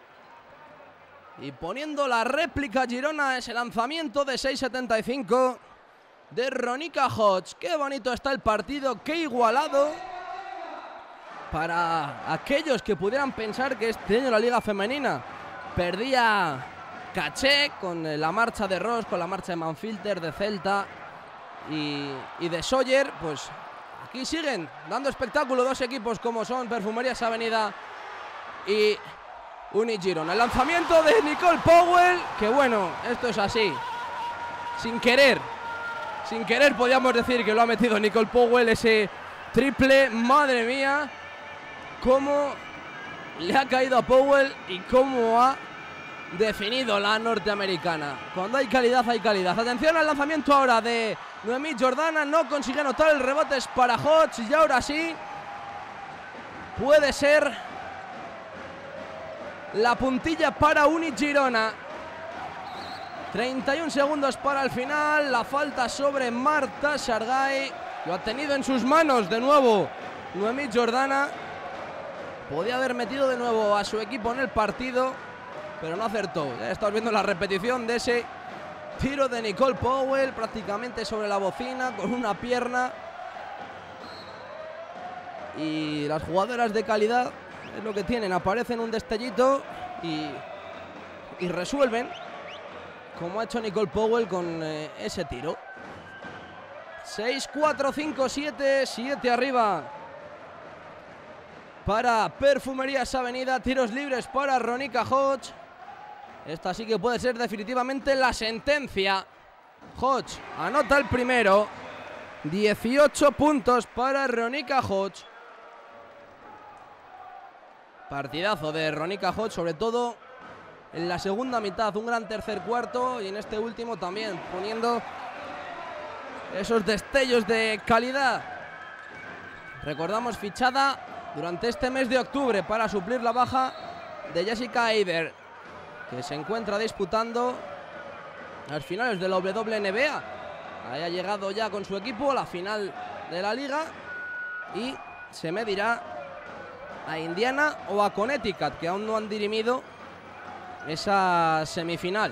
Speaker 1: Y poniendo la réplica Girona, ese lanzamiento de seis setenta y cinco de Ronica Hodge. Qué bonito está el partido, qué igualado. Para aquellos que pudieran pensar que este año la Liga Femenina perdía caché con la marcha de Ross, con la marcha de Manfilter, de Celta y, y de Sawyer, pues aquí siguen dando espectáculo dos equipos como son Perfumerías Avenida y Unigirona. El lanzamiento de Nicole Powell, que bueno, esto es así, sin querer, sin querer podríamos decir que lo ha metido Nicole Powell, ese triple, madre mía, cómo le ha caído a Powell y cómo ha definido la norteamericana. Cuando hay calidad, hay calidad. Atención al lanzamiento ahora de Noemí Jordana, no consigue anotar, el rebote es para Hodge y ahora sí puede ser la puntilla para Unigirona. treinta y un segundos para el final, la falta sobre Marta Sargay, lo ha tenido en sus manos de nuevo Noemí Jordana. Podía haber metido de nuevo a su equipo en el partido, pero no acertó. Ya estamos viendo la repetición de ese tiro de Nicole Powell, prácticamente sobre la bocina, con una pierna. Y las jugadoras de calidad es lo que tienen, aparecen un destellito y, y resuelven, como ha hecho Nicole Powell con eh, ese tiro. seis, cuatro, cinco, siete, siete arriba para Perfumerías Avenida. Tiros libres para Ronica Hodge. Esta sí que puede ser definitivamente la sentencia. Hodge anota el primero. dieciocho puntos para Ronica Hodge. Partidazo de Ronica Hodge, sobre todo en la segunda mitad. Un gran tercer cuarto y en este último también poniendo esos destellos de calidad. Recordamos, fichada durante este mes de octubre para suplir la baja de Jessica Eiber, que se encuentra disputando las finales de la W N B A. Ahí ha llegado ya con su equipo a la final de la liga y se medirá a Indiana o a Connecticut, que aún no han dirimido esa semifinal.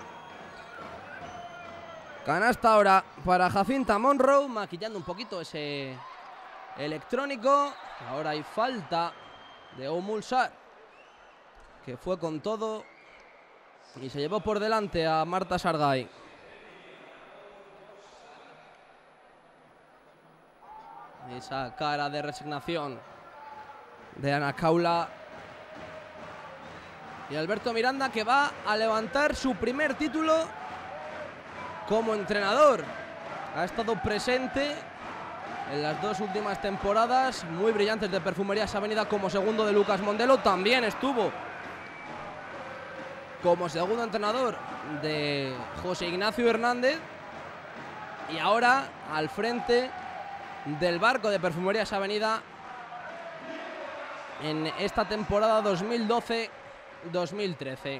Speaker 1: Canasta ahora para Jacinta Monroe, maquillando un poquito ese electrónico. Ahora hay falta de Omulsar, que fue con todo y se llevó por delante a Marta Sargay. Esa cara de resignación de Ana Caula. Y Alberto Miranda, que va a levantar su primer título como entrenador. Ha estado presente en las dos últimas temporadas muy brillantes de Perfumerías Avenida como segundo de Lucas Mondelo. También estuvo como segundo entrenador de José Ignacio Hernández. Y ahora al frente del barco de Perfumerías Avenida en esta temporada dos mil doce dos mil trece.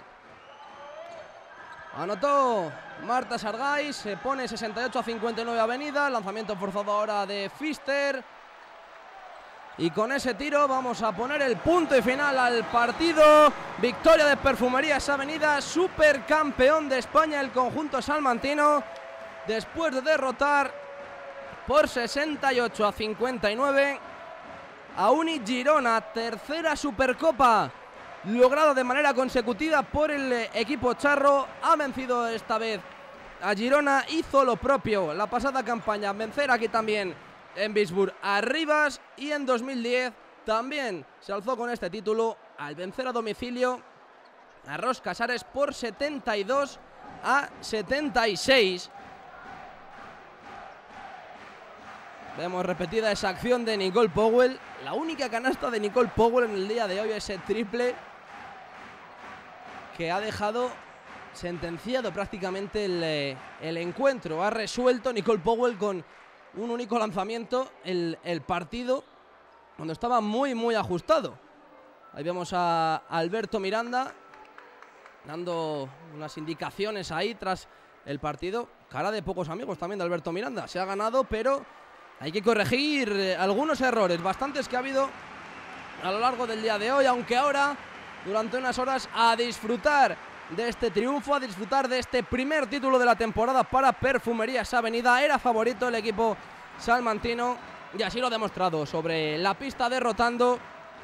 Speaker 1: Anotó Marta Sargay, se pone sesenta y ocho a cincuenta y nueve Avenida. Lanzamiento forzado ahora de Pfister. Y con ese tiro vamos a poner el punto y final al partido. Victoria de Perfumerías Avenida, supercampeón de España el conjunto salmantino, después de derrotar por sesenta y ocho a cincuenta y nueve a Unigirona. Tercera Supercopa logrado de manera consecutiva por el equipo charro. Ha vencido esta vez a Girona, hizo lo propio la pasada campaña, vencer aquí también en Visburg a Rivas, y en dos mil diez también se alzó con este título al vencer a domicilio a Ros Casares por setenta y dos a setenta y seis. Vemos repetida esa acción de Nicole Powell, la única canasta de Nicole Powell en el día de hoy, ese triple que ha dejado sentenciado prácticamente el, el encuentro. Ha resuelto Nicole Powell con un único lanzamiento el, el partido, cuando estaba muy muy ajustado. Ahí vemos a Alberto Miranda dando unas indicaciones ahí tras el partido. Cara de pocos amigos también de Alberto Miranda. Se ha ganado, pero hay que corregir algunos errores, bastantes que ha habido a lo largo del día de hoy, aunque ahora, durante unas horas, a disfrutar de este triunfo, a disfrutar de este primer título de la temporada para Perfumerías Avenida. Era favorito el equipo salmantino y así lo ha demostrado sobre la pista, derrotando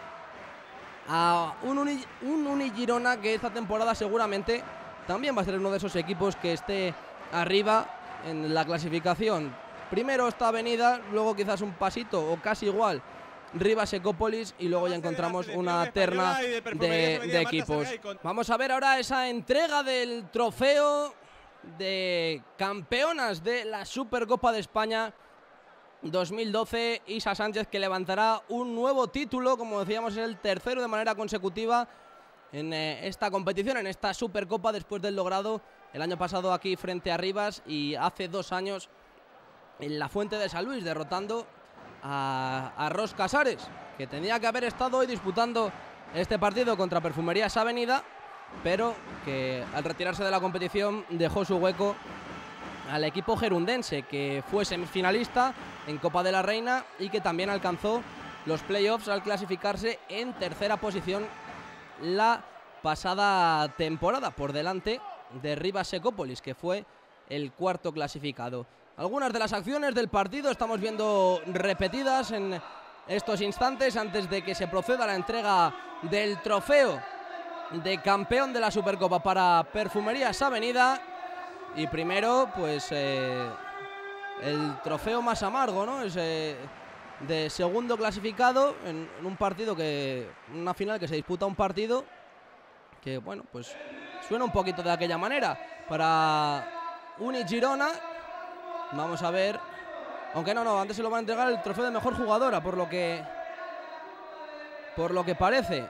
Speaker 1: a un, Uni, un Unigirona que esta temporada seguramente también va a ser uno de esos equipos que esté arriba en la clasificación. Primero está Avenida, luego quizás un pasito o casi igual Rivas Ecópolis, y luego ya encontramos una terna de, de equipos. Vamos a ver ahora esa entrega del trofeo de campeonas de la Supercopa de España dos mil doce. Isa Sánchez, que levantará un nuevo título, como decíamos, es el tercero de manera consecutiva en eh, esta competición, en esta Supercopa, después del logrado el año pasado aquí frente a Rivas y hace dos años en la Fuente de San Luis, derrotando a, a Ros Casares, que tenía que haber estado hoy disputando este partido contra Perfumerías Avenida, pero que al retirarse de la competición dejó su hueco al equipo gerundense, que fue semifinalista en Copa de la Reina y que también alcanzó los playoffs al clasificarse en tercera posición la pasada temporada, por delante de Rivas Ecópolis, que fue el cuarto clasificado. Algunas de las acciones del partido estamos viendo repetidas en estos instantes antes de que se proceda a la entrega del trofeo de campeón de la Supercopa para Perfumerías Avenida. Y primero, pues eh, el trofeo más amargo, ¿no? Es eh, de segundo clasificado en, en un partido que, una final que se disputa un partido que, bueno, pues suena un poquito de aquella manera para Unigirona. Vamos a ver, aunque no, no, antes se lo va a entregar el trofeo de mejor jugadora, por lo que, por lo que parece.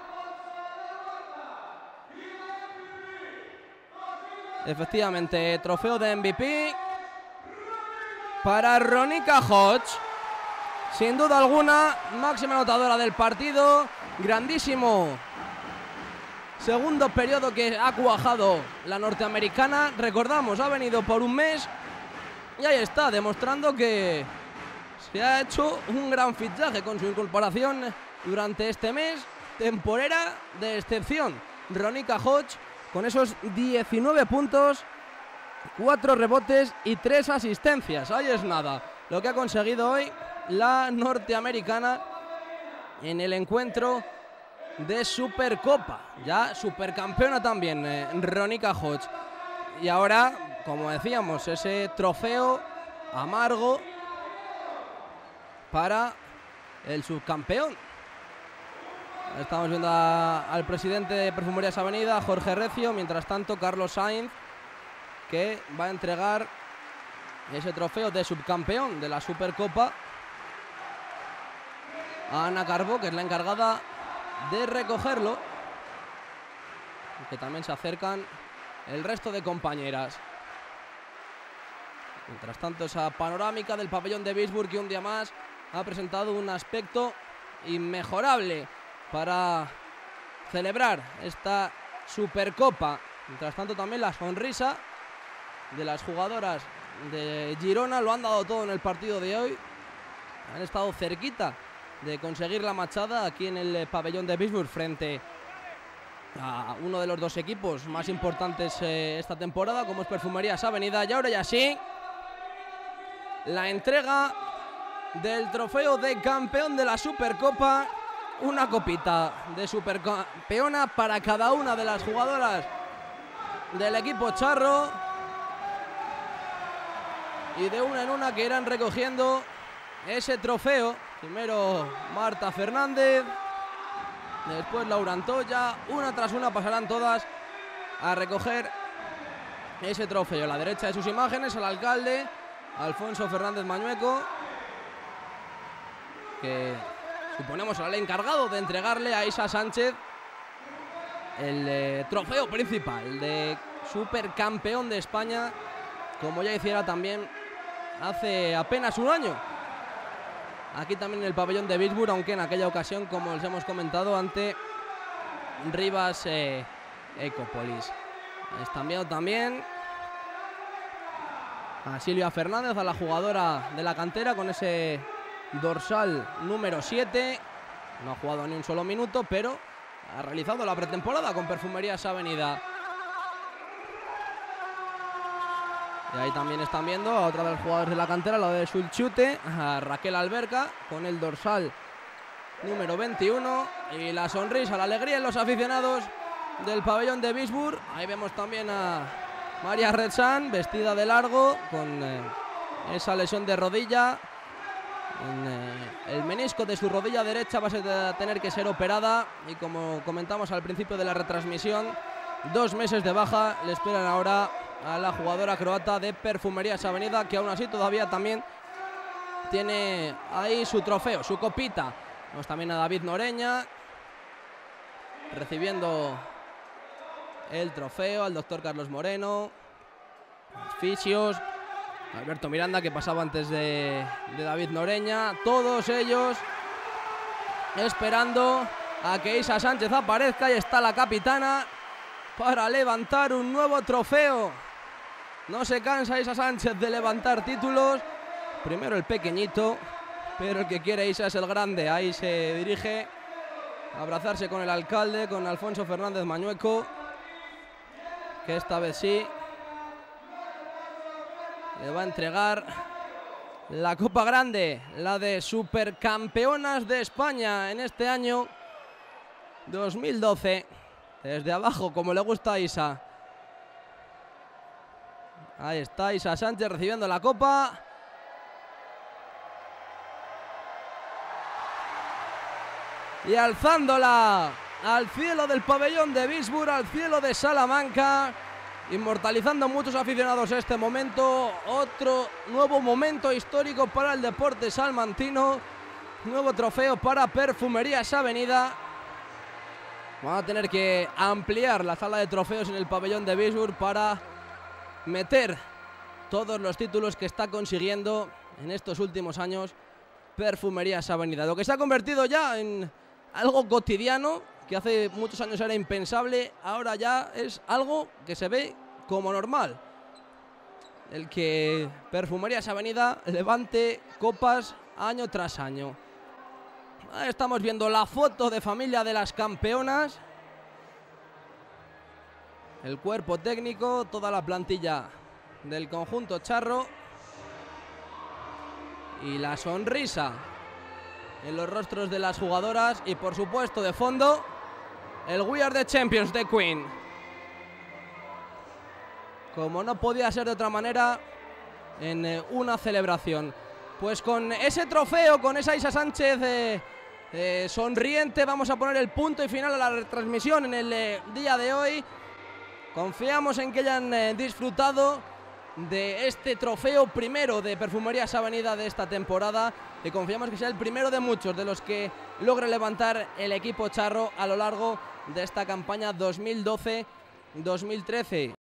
Speaker 1: Efectivamente, trofeo de M V P para Ronica Hodge. Sin duda alguna, máxima anotadora del partido. Grandísimo segundo periodo que ha cuajado la norteamericana. Recordamos, ha venido por un mes y ahí está, demostrando que se ha hecho un gran fichaje con su incorporación durante este mes. Temporera de excepción, Ronica Hodge, con esos diecinueve puntos, cuatro rebotes y tres asistencias. Ahí es nada lo que ha conseguido hoy la norteamericana en el encuentro de Supercopa. Ya supercampeona también, eh, Ronica Hodge. Y ahora, como decíamos, ese trofeo amargo para el subcampeón. Estamos viendo a, al presidente de Perfumerías Avenida, Jorge Recio. Mientras tanto, Carlos Sainz, que va a entregar ese trofeo de subcampeón de la Supercopa a Ana Carbó, que es la encargada de recogerlo. Y que también se acercan el resto de compañeras. Mientras tanto, esa panorámica del pabellón de Visburg, que un día más ha presentado un aspecto inmejorable para celebrar esta Supercopa. Mientras tanto, también la sonrisa de las jugadoras de Girona. Lo han dado todo en el partido de hoy. Han estado cerquita de conseguir la machada aquí en el pabellón de Visburg frente a uno de los dos equipos más importantes eh, esta temporada, como es Perfumerías Avenida. Y ahora ya sí, la entrega del trofeo de campeón de la Supercopa una copita de supercampeona para cada una de las jugadoras del equipo charro. Y de una en una que irán recogiendo ese trofeo. Primero Marta Fernández, después Laura Antoya. Una tras una pasarán todas a recoger ese trofeo. A la derecha de sus imágenes, el alcalde Alfonso Fernández Mañueco, que suponemos será el encargado de entregarle a Isa Sánchez el eh, trofeo principal de supercampeón de España, como ya hiciera también hace apenas un año aquí también en el pabellón de Bisburg, aunque en aquella ocasión, como les hemos comentado, ante Rivas eh, Ecopolis. Están viendo también a Silvia Fernández, a la jugadora de la cantera, con ese dorsal número siete. No ha jugado ni un solo minuto, pero ha realizado la pretemporada con Perfumerías Avenida. Y ahí también están viendo a otra de los jugadores de la cantera, la de Sulchute, a Raquel Alberca, con el dorsal número veintiuno. Y la sonrisa, la alegría en los aficionados del pabellón de Bisburg. Ahí vemos también a María Redsan, vestida de largo, con eh, esa lesión de rodilla. En, eh, el menisco de su rodilla derecha va a tener que ser operada. Y como comentamos al principio de la retransmisión, dos meses de baja le esperan ahora a la jugadora croata de Perfumerías Avenida, que aún así todavía también tiene ahí su trofeo, su copita. Vemos también a David Noreña recibiendo el trofeo, al doctor Carlos Moreno, los fisios, Alberto Miranda, que pasaba antes de, de David Noreña. Todos ellos esperando a que Isa Sánchez aparezca, y está la capitana para levantar un nuevo trofeo. No se cansa Isa Sánchez de levantar títulos. Primero el pequeñito, pero el que quiere Isa es el grande. Ahí se dirige a abrazarse con el alcalde, con Alfonso Fernández Mañueco, que esta vez sí le va a entregar la Copa Grande, la de Supercampeonas de España en este año dos mil doce. Desde abajo, como le gusta a Isa. Ahí está Isa Sánchez recibiendo la copa. Y alzándola al cielo del pabellón de Bisburg, al cielo de Salamanca, inmortalizando a muchos aficionados este momento. Otro nuevo momento histórico para el deporte salmantino. Nuevo trofeo para Perfumerías Avenida. Van a tener que ampliar la sala de trofeos en el pabellón de Bisburg para meter todos los títulos que está consiguiendo en estos últimos años Perfumerías Avenida. Lo que se ha convertido ya en algo cotidiano, que hace muchos años era impensable, ahora ya es algo que se ve como normal. El que Perfumerías Avenida levante copas año tras año. Ahí estamos viendo la foto de familia de las campeonas. El cuerpo técnico, toda la plantilla del conjunto charro. Y la sonrisa en los rostros de las jugadoras. Y por supuesto de fondo, el We Are the Champions de Queen. Como no podía ser de otra manera en una celebración. Pues con ese trofeo, con esa Isa Sánchez eh, eh, sonriente, vamos a poner el punto y final a la retransmisión en el eh, día de hoy. Confiamos en que hayan eh, disfrutado de este trofeo primero de Perfumerías Avenida de esta temporada, y confiamos que sea el primero de muchos de los que logre levantar el equipo charro a lo largo de esta campaña dos mil doce dos mil trece.